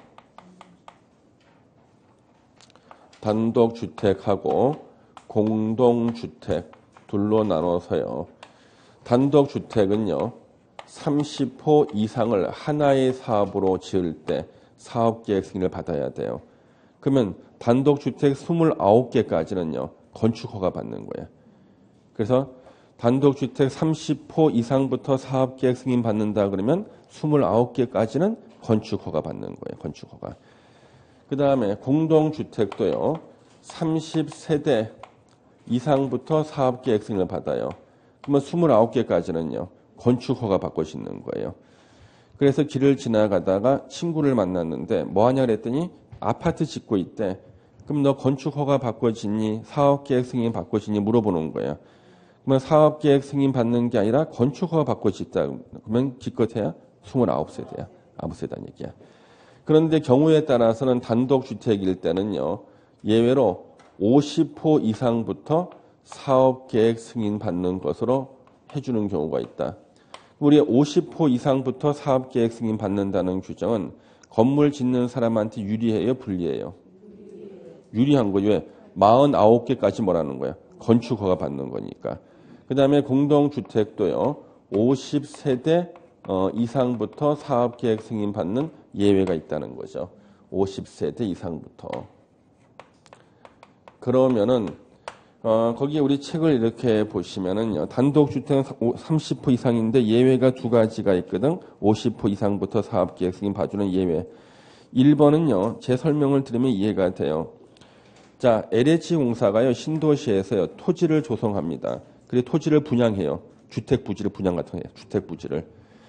단독주택하고 공동주택 둘로 나눠서요. 단독주택은요. 삼십 호 이상을 하나의 사업으로 지을 때 사업계획 승인을 받아야 돼요. 그러면 단독주택 이십구 개까지는요. 건축허가 받는 거예요. 그래서 단독주택 삼십 호 이상부터 사업계획 승인 받는다 그러면 이십구 개까지는 건축허가 받는 거예요. 건축허가. 그 다음에 공동주택도요. 삼십 세대 이상부터 사업계획 승인을 받아요. 그러면 이십구 개까지는요. 건축허가 받고 싶는 거예요. 그래서 길을 지나가다가 친구를 만났는데 뭐 하냐 그랬더니 아파트 짓고 있대. 그럼 너 건축허가 받고 짓니? 사업계획 승인 받고 짓니? 물어보는 거예요. 그러면 사업계획 승인 받는 게 아니라 건축허가 받고 짓다. 그러면 기껏해야 이십구 세대야. 아홉 세다는 얘기야. 그런데 경우에 따라서는 단독주택일 때는요. 예외로 오십 호 이상부터 사업계획 승인 받는 것으로 해주는 경우가 있다. 우리 오십 호 이상부터 사업계획 승인 받는다는 규정은 건물 짓는 사람한테 유리해요? 불리해요? 유리한 거예요. 왜? 사십구 개까지 뭐라는 거야? 건축허가 받는 거니까. 그 다음에 공동주택도요. 오십 세대 어, 이상부터 사업계획 승인 받는 예외가 있다는 거죠. 오십 세대 이상부터. 그러면은 어, 거기에 우리 책을 이렇게 보시면은요. 단독주택은 삼십 호 이상인데 예외가 두 가지가 있거든. 오십 호 이상부터 사업계획 승인 봐주는 예외. 일 번은요. 제 설명을 들으면 이해가 돼요. 자, 엘에이치공사가요. 신도시에서요. 토지를 조성합니다. 그리고 토지를 분양해요. 주택 부지를 분양 같은 거예요. 주택 부지를.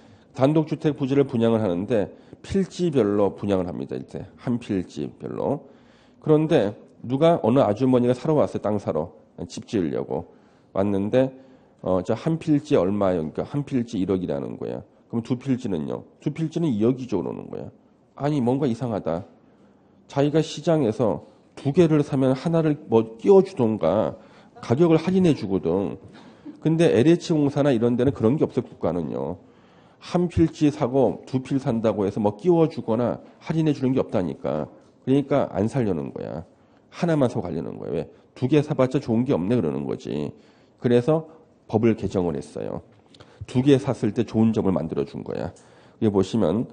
단독주택 부지를 분양을 하는데 필지별로 분양을 합니다. 이제 한 필지별로. 그런데 누가 어느 아주머니가 사러 왔어요. 땅 사러. 집 지으려고 왔는데 어, 저 한 필지 얼마예요? 그러니까 한 필지 일억이라는 거야. 그럼 두 필지는요? 두 필지는 이억이죠 그러는 거야. 아니 뭔가 이상하다. 자기가 시장에서 두 개를 사면 하나를 뭐 끼워주던가 가격을 할인해 주거든. 근데 엘에이치공사나 이런 데는 그런 게 없어요. 국가는요. 한 필지 사고 두 필 산다고 해서 뭐 끼워주거나 할인해 주는 게 없다니까. 그러니까 안 살려는 거야. 하나만 사고 가려는 거야. 왜? 두 개 사봤자 좋은 게 없네 그러는 거지. 그래서 법을 개정을 했어요. 두 개 샀을 때 좋은 점을 만들어준 거야. 여기 보시면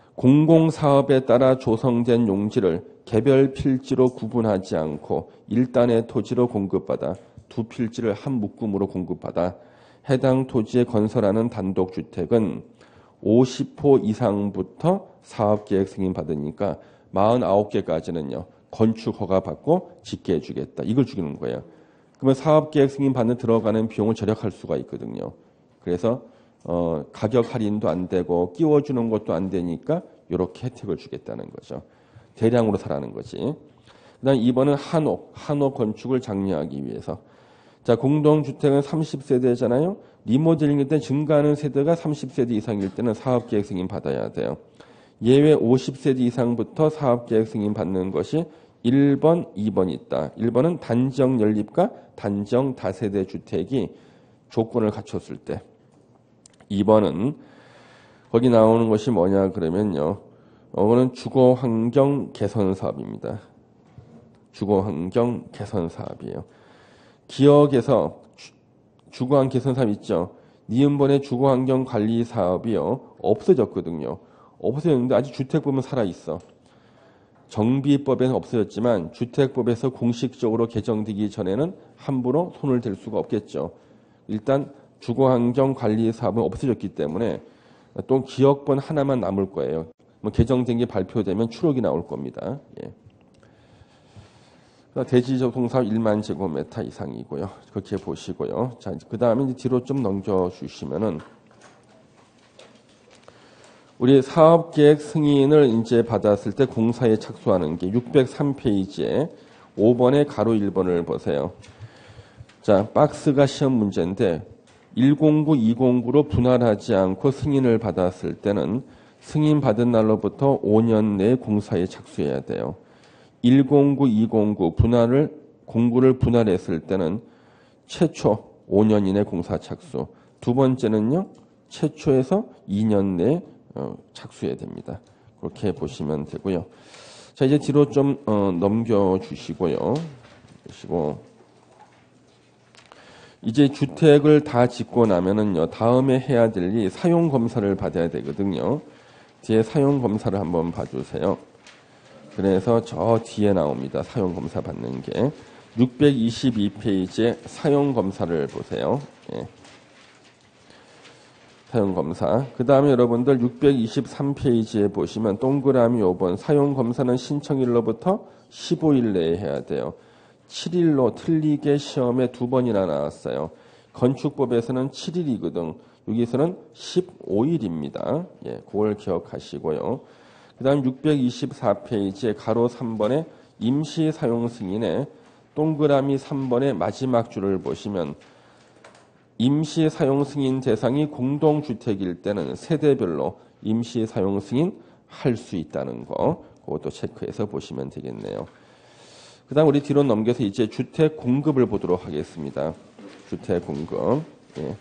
공공사업에 따라 조성된 용지를 개별 필지로 구분하지 않고 일단의 토지로 공급받아 두 필지를 한 묶음으로 공급받아 해당 토지에 건설하는 단독주택은 오십 호 이상부터 사업계획 승인 받으니까 사십구 개까지는요. 건축허가 받고 짓게 해주겠다. 이걸 주는 거예요. 그러면 사업계획 승인 받는 들어가는 비용을 절약할 수가 있거든요. 그래서 어, 가격 할인도 안 되고 끼워주는 것도 안 되니까 이렇게 혜택을 주겠다는 거죠. 대량으로 사라는 거지. 그 다음 이 번은 한옥, 한옥 건축을 장려하기 위해서. 자, 공동주택은 삼십 세대잖아요. 리모델링일 때 증가하는 세대가 삼십 세대 이상일 때는 사업계획 승인 받아야 돼요. 예외 오십 세대 이상부터 사업계획 승인 받는 것이 일 번, 이 번이 있다. 일 번은 단정 연립과 단정 다세대 주택이 조건을 갖췄을 때. 이 번은 거기 나오는 것이 뭐냐 그러면요. 이거는 주거환경 개선 사업입니다. 주거환경 개선 사업이에요. 기업에서 주거환경 개선 사업 있죠. 니은번의 주거환경관리 사업이요 없어졌거든요. 없어졌는데 아직 주택법은 살아있어. 정비법에는 없어졌지만 주택법에서 공식적으로 개정되기 전에는 함부로 손을 댈 수가 없겠죠. 일단 주거환경관리 사업은 없어졌기 때문에 또 기억번 하나만 남을 거예요. 뭐 개정된 게 발표되면 추록이 나올 겁니다. 예. 대지조성사업 일만 제곱미터 이상이고요. 그렇게 보시고요. 자, 그 다음에 이제 뒤로 좀 넘겨주시면은, 우리 사업계획 승인을 이제 받았을 때 공사에 착수하는 게 육백삼 페이지에 오 번의 가로 일 번을 보세요. 자, 박스가 시험 문제인데, 일공구, 이공구로 분할하지 않고 승인을 받았을 때는 승인 받은 날로부터 오 년 내에 공사에 착수해야 돼요. 일공구, 이공구 분할을 공구를 분할했을 때는 최초 오 년 이내 공사 착수. 두 번째는요. 최초에서 이 년 내에 어, 착수해야 됩니다. 그렇게 보시면 되고요. 자, 이제 뒤로 좀 어, 넘겨 주시고요. 주시고 이제 주택을 다 짓고 나면은요. 다음에 해야 될 일 사용 검사를 받아야 되거든요. 뒤에 사용 검사를 한번 봐 주세요. 그래서 저 뒤에 나옵니다. 사용검사 받는 게. 육백이십이 페이지에 사용검사를 보세요. 예. 사용검사. 그 다음에 여러분들 육백이십삼 페이지에 보시면 동그라미 오 번 사용검사는 신청일로부터 십오 일 내에 해야 돼요. 칠 일로 틀리게 시험에 두 번이나 나왔어요. 건축법에서는 칠 일이거든. 여기서는 십오 일입니다. 예, 그걸 기억하시고요. 그 다음 육백이십사 페이지에 가로 삼 번에 임시 사용 승인에 동그라미 삼 번의 마지막 줄을 보시면 임시 사용 승인 대상이 공동주택일 때는 세대별로 임시 사용 승인 할 수 있다는 거 그것도 체크해서 보시면 되겠네요. 그 다음 우리 뒤로 넘겨서 이제 주택 공급을 보도록 하겠습니다. 주택 공급. 예.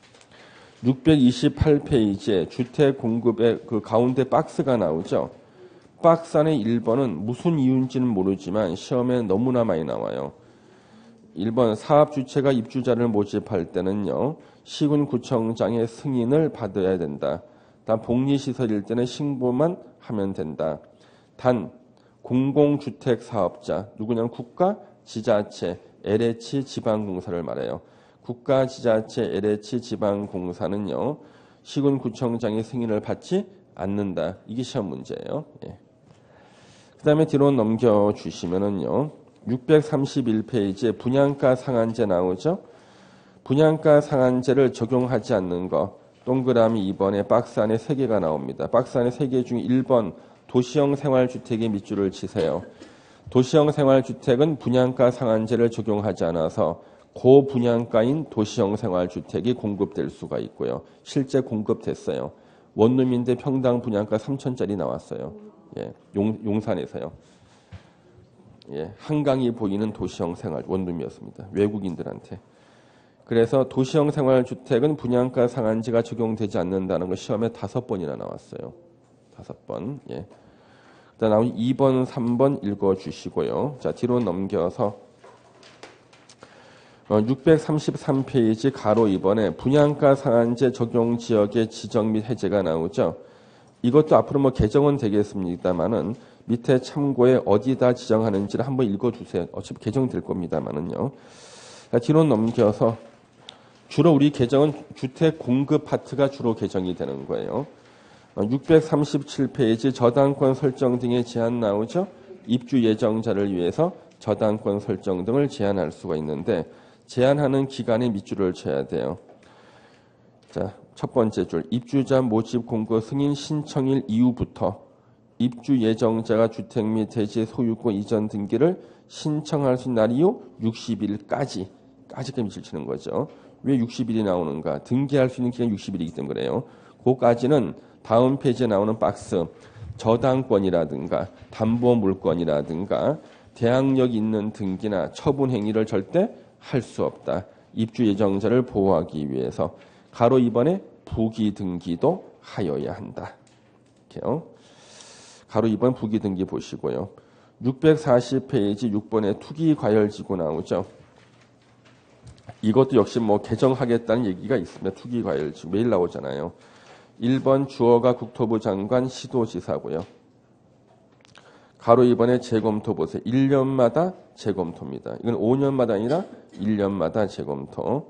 육백이십팔 페이지에 주택 공급의 그 가운데 박스가 나오죠. 박스 안에 일 번은 무슨 이유인지는 모르지만 시험에 너무나 많이 나와요. 일 번 사업주체가 입주자를 모집할 때는요. 시군구청장의 승인을 받아야 된다. 단 복리시설일 때는 신고만 하면 된다. 단 공공주택 사업자 누구냐면 국가, 지자체, 엘에이치 지방공사를 말해요. 국가, 지자체, 엘에이치 지방공사는요. 시군구청장의 승인을 받지 않는다. 이게 시험 문제예요. 예. 그 다음에 뒤로 넘겨주시면은요. 육백삼십일 페이지에 분양가 상한제 나오죠. 분양가 상한제를 적용하지 않는 거 동그라미 이 번에 박스 안에 세 개가 나옵니다. 박스 안에 세 개 중에 일 번 도시형 생활주택의 밑줄을 치세요. 도시형 생활주택은 분양가 상한제를 적용하지 않아서 고분양가인 도시형 생활주택이 공급될 수가 있고요. 실제 공급됐어요. 원룸인데 평당 분양가 삼천짜리 나왔어요. 예, 용, 용산에서요. 예, 한강이 보이는 도시형 생활 원룸이었습니다. 외국인들한테. 그래서 도시형 생활주택은 분양가 상한제가 적용되지 않는다는 거 시험에 다섯 번이나 나왔어요. 다섯 번. 예. 그다음 이 번, 삼 번 읽어주시고요. 자, 뒤로 넘겨서 어, 육백삼십삼 페이지 가로 이 번에 분양가 상한제 적용 지역의 지정 및 해제가 나오죠. 이것도 앞으로 뭐 개정은 되겠습니다만은 밑에 참고에 어디다 지정하는지를 한번 읽어주세요. 어차피 개정될 겁니다만은요. 자, 뒤로 넘겨서 주로 우리 개정은 주택 공급 파트가 주로 개정이 되는 거예요. 육백삼십칠 페이지 저당권 설정 등의 제한 나오죠. 입주 예정자를 위해서 저당권 설정 등을 제한할 수가 있는데 제한하는 기간에 밑줄을 쳐야 돼요. 자, 첫 번째 줄 입주자 모집 공고 승인 신청일 이후부터 입주 예정자가 주택 및 대지 소유권 이전 등기를 신청할 수 있는 날 이후 육십 일까지 까지까지 밑줄 치는 거죠. 왜 육십 일이 나오는가? 등기할 수 있는 기간 육십 일이기 때문에 그래요. 그까지는 다음 페이지에 나오는 박스 저당권이라든가 담보물권이라든가 대항력 있는 등기나 처분 행위를 절대 할 수 없다. 입주 예정자를 보호하기 위해서 가로 이 번에 부기 등기도 하여야 한다. 이렇게요. 가로 이 번 부기 등기 보시고요. 육백사십 페이지 육 번에 투기 과열지구 나오죠. 이것도 역시 뭐 개정하겠다는 얘기가 있습니다. 투기과열 지금 매일 나오잖아요. 일 번 주어가 국토부 장관 시도지사고요. 가로 이 번에 재검토 보세요. 일 년마다 재검토입니다. 이건 오 년마다 아니라 일 년마다 재검토.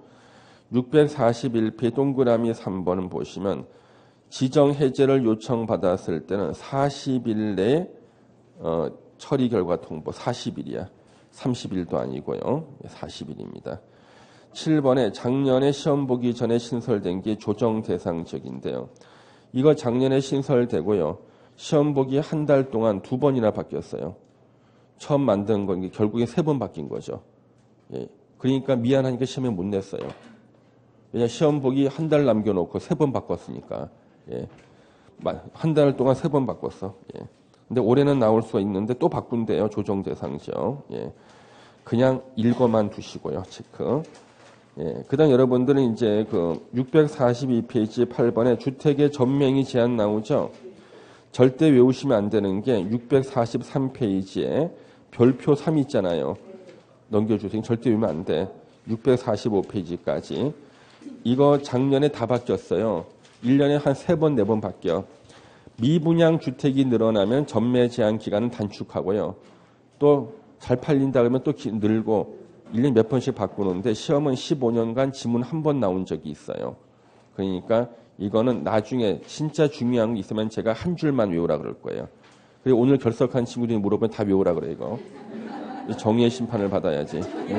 육백사십일 페이지 동그라미 삼 번은 보시면 지정 해제를 요청받았을 때는 사십 일 내에 어, 처리 결과 통보. 사십 일이야. 삼십 일도 아니고요. 사십 일입니다. 칠 번에 작년에 시험 보기 전에 신설된 게 조정 대상 지역인데요. 이거 작년에 신설되고요. 시험 보기 한 달 동안 두 번이나 바뀌었어요. 처음 만든 건 결국에 세 번 바뀐 거죠. 예. 그러니까 미안하니까 시험에 못 냈어요. 왜냐 시험 보기 한 달 남겨놓고 세 번 바꿨으니까. 예. 한 달 동안 세 번 바꿨어. 예. 근데 올해는 나올 수가 있는데 또 바꾼대요. 조정 대상 지역. 예. 그냥 읽어만 두시고요. 체크. 예. 그다음 여러분들은 이제 그 육백사십이 페이지 팔 번에 주택의 전명의 제한 나오죠. 절대 외우시면 안 되는 게 육백사십삼 페이지에 별표 삼 있잖아요. 넘겨주세요. 절대 외우면 안 돼. 육백사십오 페이지까지. 이거 작년에 다 바뀌었어요. 일 년에 한 세 번, 네 번 바뀌어. 미분양 주택이 늘어나면 전매 제한 기간은 단축하고요. 또 잘 팔린다 그러면 또 기, 늘고 일 년에 몇 번씩 바꾸는데 시험은 십오 년간 지문 한 번 나온 적이 있어요. 그러니까 이거는 나중에 진짜 중요한 게 있으면 제가 한 줄만 외우라 그럴 거예요. 그리고 오늘 결석한 친구들이 물어보면 다 외우라 그래 이거. 정의의 심판을 받아야지. 네.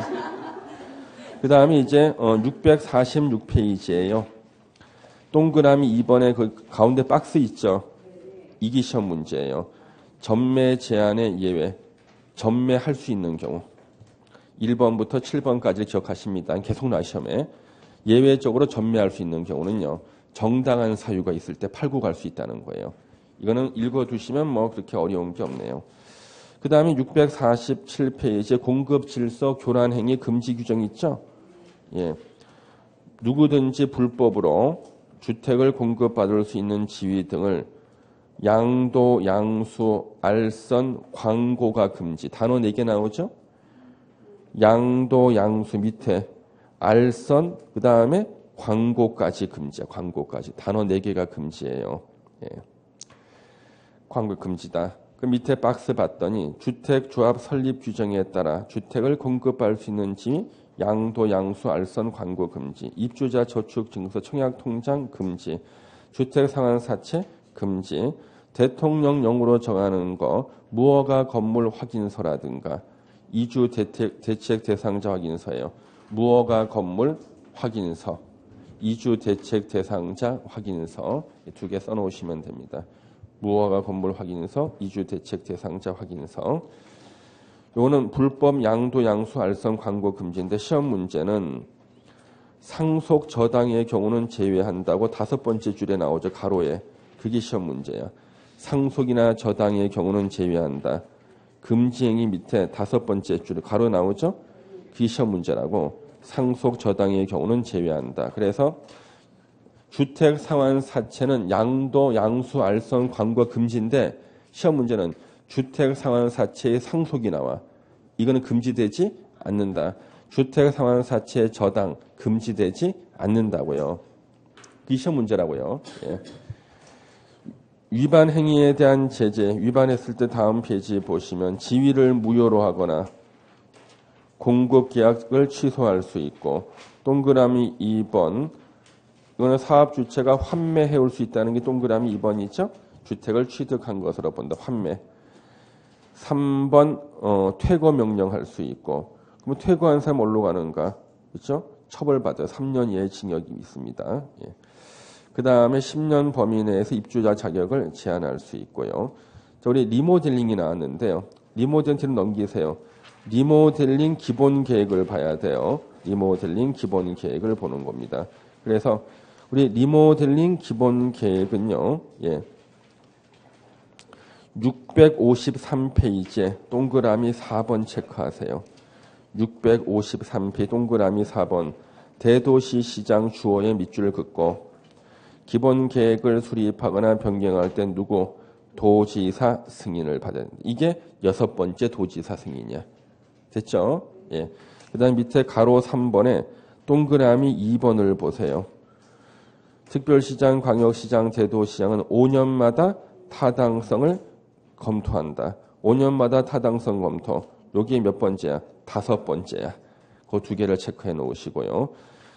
그 다음에 이제 육백사십육 페이지예요. 동그라미 이 번에 그 가운데 박스 있죠. 이기 시험 문제예요. 전매 제한의 예외. 전매할 수 있는 경우. 일 번부터 칠 번까지 기억하십니다. 계속 나 시험에. 예외적으로 전매할 수 있는 경우는요. 정당한 사유가 있을 때 팔고 갈 수 있다는 거예요. 이거는 읽어두시면 뭐 그렇게 어려운 게 없네요. 그 다음에 육백사십칠 페이지에 공급 질서 교란 행위 금지 규정 있죠. 예. 누구든지 불법으로 주택을 공급받을 수 있는 지위 등을 양도, 양수, 알선, 광고가 금지. 단어 네 개 나오죠. 양도, 양수 밑에 알선, 그 다음에 광고까지 금지야. 광고까지. 단어 네 개가 금지예요. 예. 광고 금지다. 그 밑에 박스 봤더니 주택조합 설립 규정에 따라 주택을 공급할 수 있는 지위 양도, 양수, 알선, 광고 금지. 입주자 저축 증서 청약 통장 금지. 주택 상환 사채 금지. 대통령령으로 정하는 거 무허가 건물 확인서라든가 이주 대책, 대책 대상자 확인서예요. 무허가 건물 확인서, 이주 대책 대상자 확인서 두 개 써놓으시면 됩니다. 무허가 건물 확인서, 이주 대책 대상자 확인서. 요거는 불법 양도, 양수, 알선, 광고 금지인데 시험 문제는 상속 저당의 경우는 제외한다고 다섯 번째 줄에 나오죠. 가로에. 그게 시험 문제야. 상속이나 저당의 경우는 제외한다. 금지행위 밑에 다섯 번째 줄에 가로 나오죠. 그게 시험 문제라고. 상속 저당의 경우는 제외한다. 그래서 주택 상환 사채는 양도, 양수, 알선, 광고 금지인데 시험 문제는 주택 상환 사채의 상속이 나와. 이거는 금지되지 않는다. 주택 상환 사채의 저당 금지되지 않는다고요. 그게 시험 문제라고요. 예. 위반 행위에 대한 제재, 위반했을 때 다음 페이지 보시면 지위를 무효로 하거나 공급 계약을 취소할 수 있고 동그라미 이 번 이거는 사업 주체가 환매해 올 수 있다는 게 동그라미 이 번이죠. 주택을 취득한 것으로 본다. 환매. 삼 번 어, 퇴거 명령할 수 있고 그럼 퇴거한 사람 어디로 가는가? 그렇죠? 처벌받아요. 삼 년 이하의 징역이 있습니다. 예. 그 다음에 십 년 범위 내에서 입주자 자격을 제한할 수 있고요. 자, 우리 리모델링이 나왔는데요. 리모델링 넘기세요. 리모델링 기본 계획을 봐야 돼요. 리모델링 기본 계획을 보는 겁니다. 그래서 우리 리모델링 기본 계획은요. 예. 육백오십삼 페이지에 동그라미 사 번 체크하세요. 육백오십삼 페이지 동그라미 사 번 대도시 시장 주어의 밑줄을 긋고 기본 계획을 수립하거나 변경할 때 누구? 도지사 승인을 받아야 된다. 이게 여섯 번째 도지사 승인이야. 됐죠? 예. 그 다음 밑에 가로 삼 번에 동그라미 이 번을 보세요. 특별시장, 광역시장, 제도시장은 오 년마다 타당성을 검토한다. 오 년마다 타당성 검토. 여기 몇 번째야? 다섯 번째야. 그 두 개를 체크해 놓으시고요.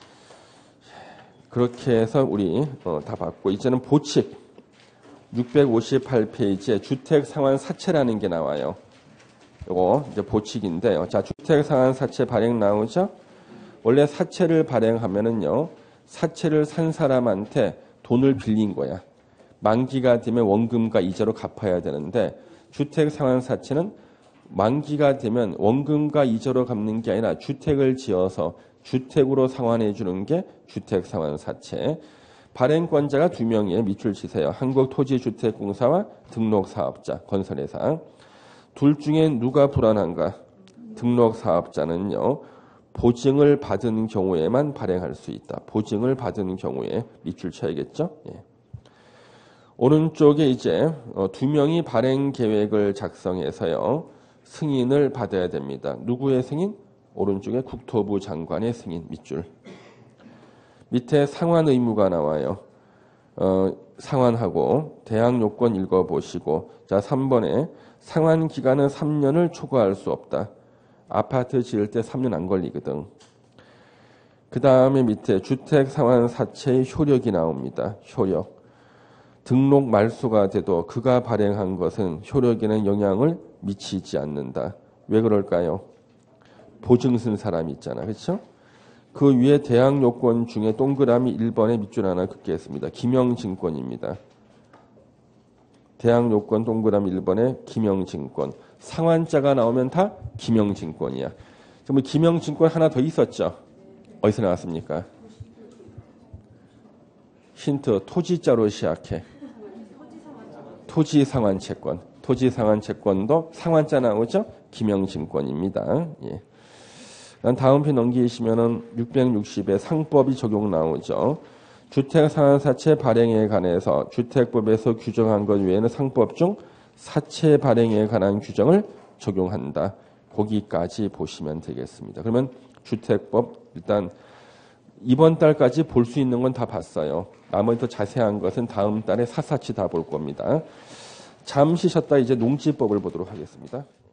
그렇게 해서 우리 어, 다 봤고, 이제는 보칙 육백오십팔 페이지에 주택 상환 사채라는 게 나와요. 이거 이제 보칙인데요. 자, 주택 상환 사채 발행 나오죠? 원래 사채를 발행하면은요, 사채를 산 사람한테 돈을 빌린 거야. 만기가 되면 원금과 이자로 갚아야 되는데, 주택 상환 사채는 만기가 되면 원금과 이자로 갚는 게 아니라 주택을 지어서 주택으로 상환해 주는 게 주택 상환 사채. 발행권자가 두 명이에요. 밑줄 치세요. 한국토지주택공사와 등록사업자, 건설회사. 둘 중에 누가 불안한가? 등록사업자는요, 보증을 받은 경우에만 발행할 수 있다. 보증을 받은 경우에 밑줄 쳐야겠죠? 예. 오른쪽에 이제 두 명이 발행 계획을 작성해서요, 승인을 받아야 됩니다. 누구의 승인? 오른쪽에 국토부 장관의 승인, 밑줄. 밑에 상환 의무가 나와요. 어, 상환하고 대항 요건 읽어보시고, 자, 삼 번에 상환 기간은 삼 년을 초과할 수 없다. 아파트 지을 때 삼 년 안 걸리거든. 그 다음에 밑에 주택 상환 사채의 효력이 나옵니다. 효력. 등록 말소가 돼도 그가 발행한 것은 효력에는 영향을 미치지 않는다. 왜 그럴까요? 보증 쓴 사람이 있잖아. 그렇죠? 그 위에 대항 요건 중에 동그라미 일 번에 밑줄 하나 긋겠습니다. 김영증권입니다. 대항 요건 동그라미 일 번에 김영증권. 상환자가 나오면 다 김영증권이야. 그럼 김영증권 하나 더 있었죠? 어디서 나왔습니까? 힌트, 토지자로 시작해. 토지상환채권. 토지상환채권도 상환자 나오죠? 김영증권입니다. 예. 다음 편 넘기시면은 육백육십에 상법이 적용 나오죠. 주택상환사채 발행에 관해서 주택법에서 규정한 것 외에는 상법 중 사채 발행에 관한 규정을 적용한다. 거기까지 보시면 되겠습니다. 그러면 주택법 일단 이번 달까지 볼 수 있는 건 다 봤어요. 나머지 더 자세한 것은 다음 달에 샅샅이 다 볼 겁니다. 잠시 쉬었다 이제 농지법을 보도록 하겠습니다.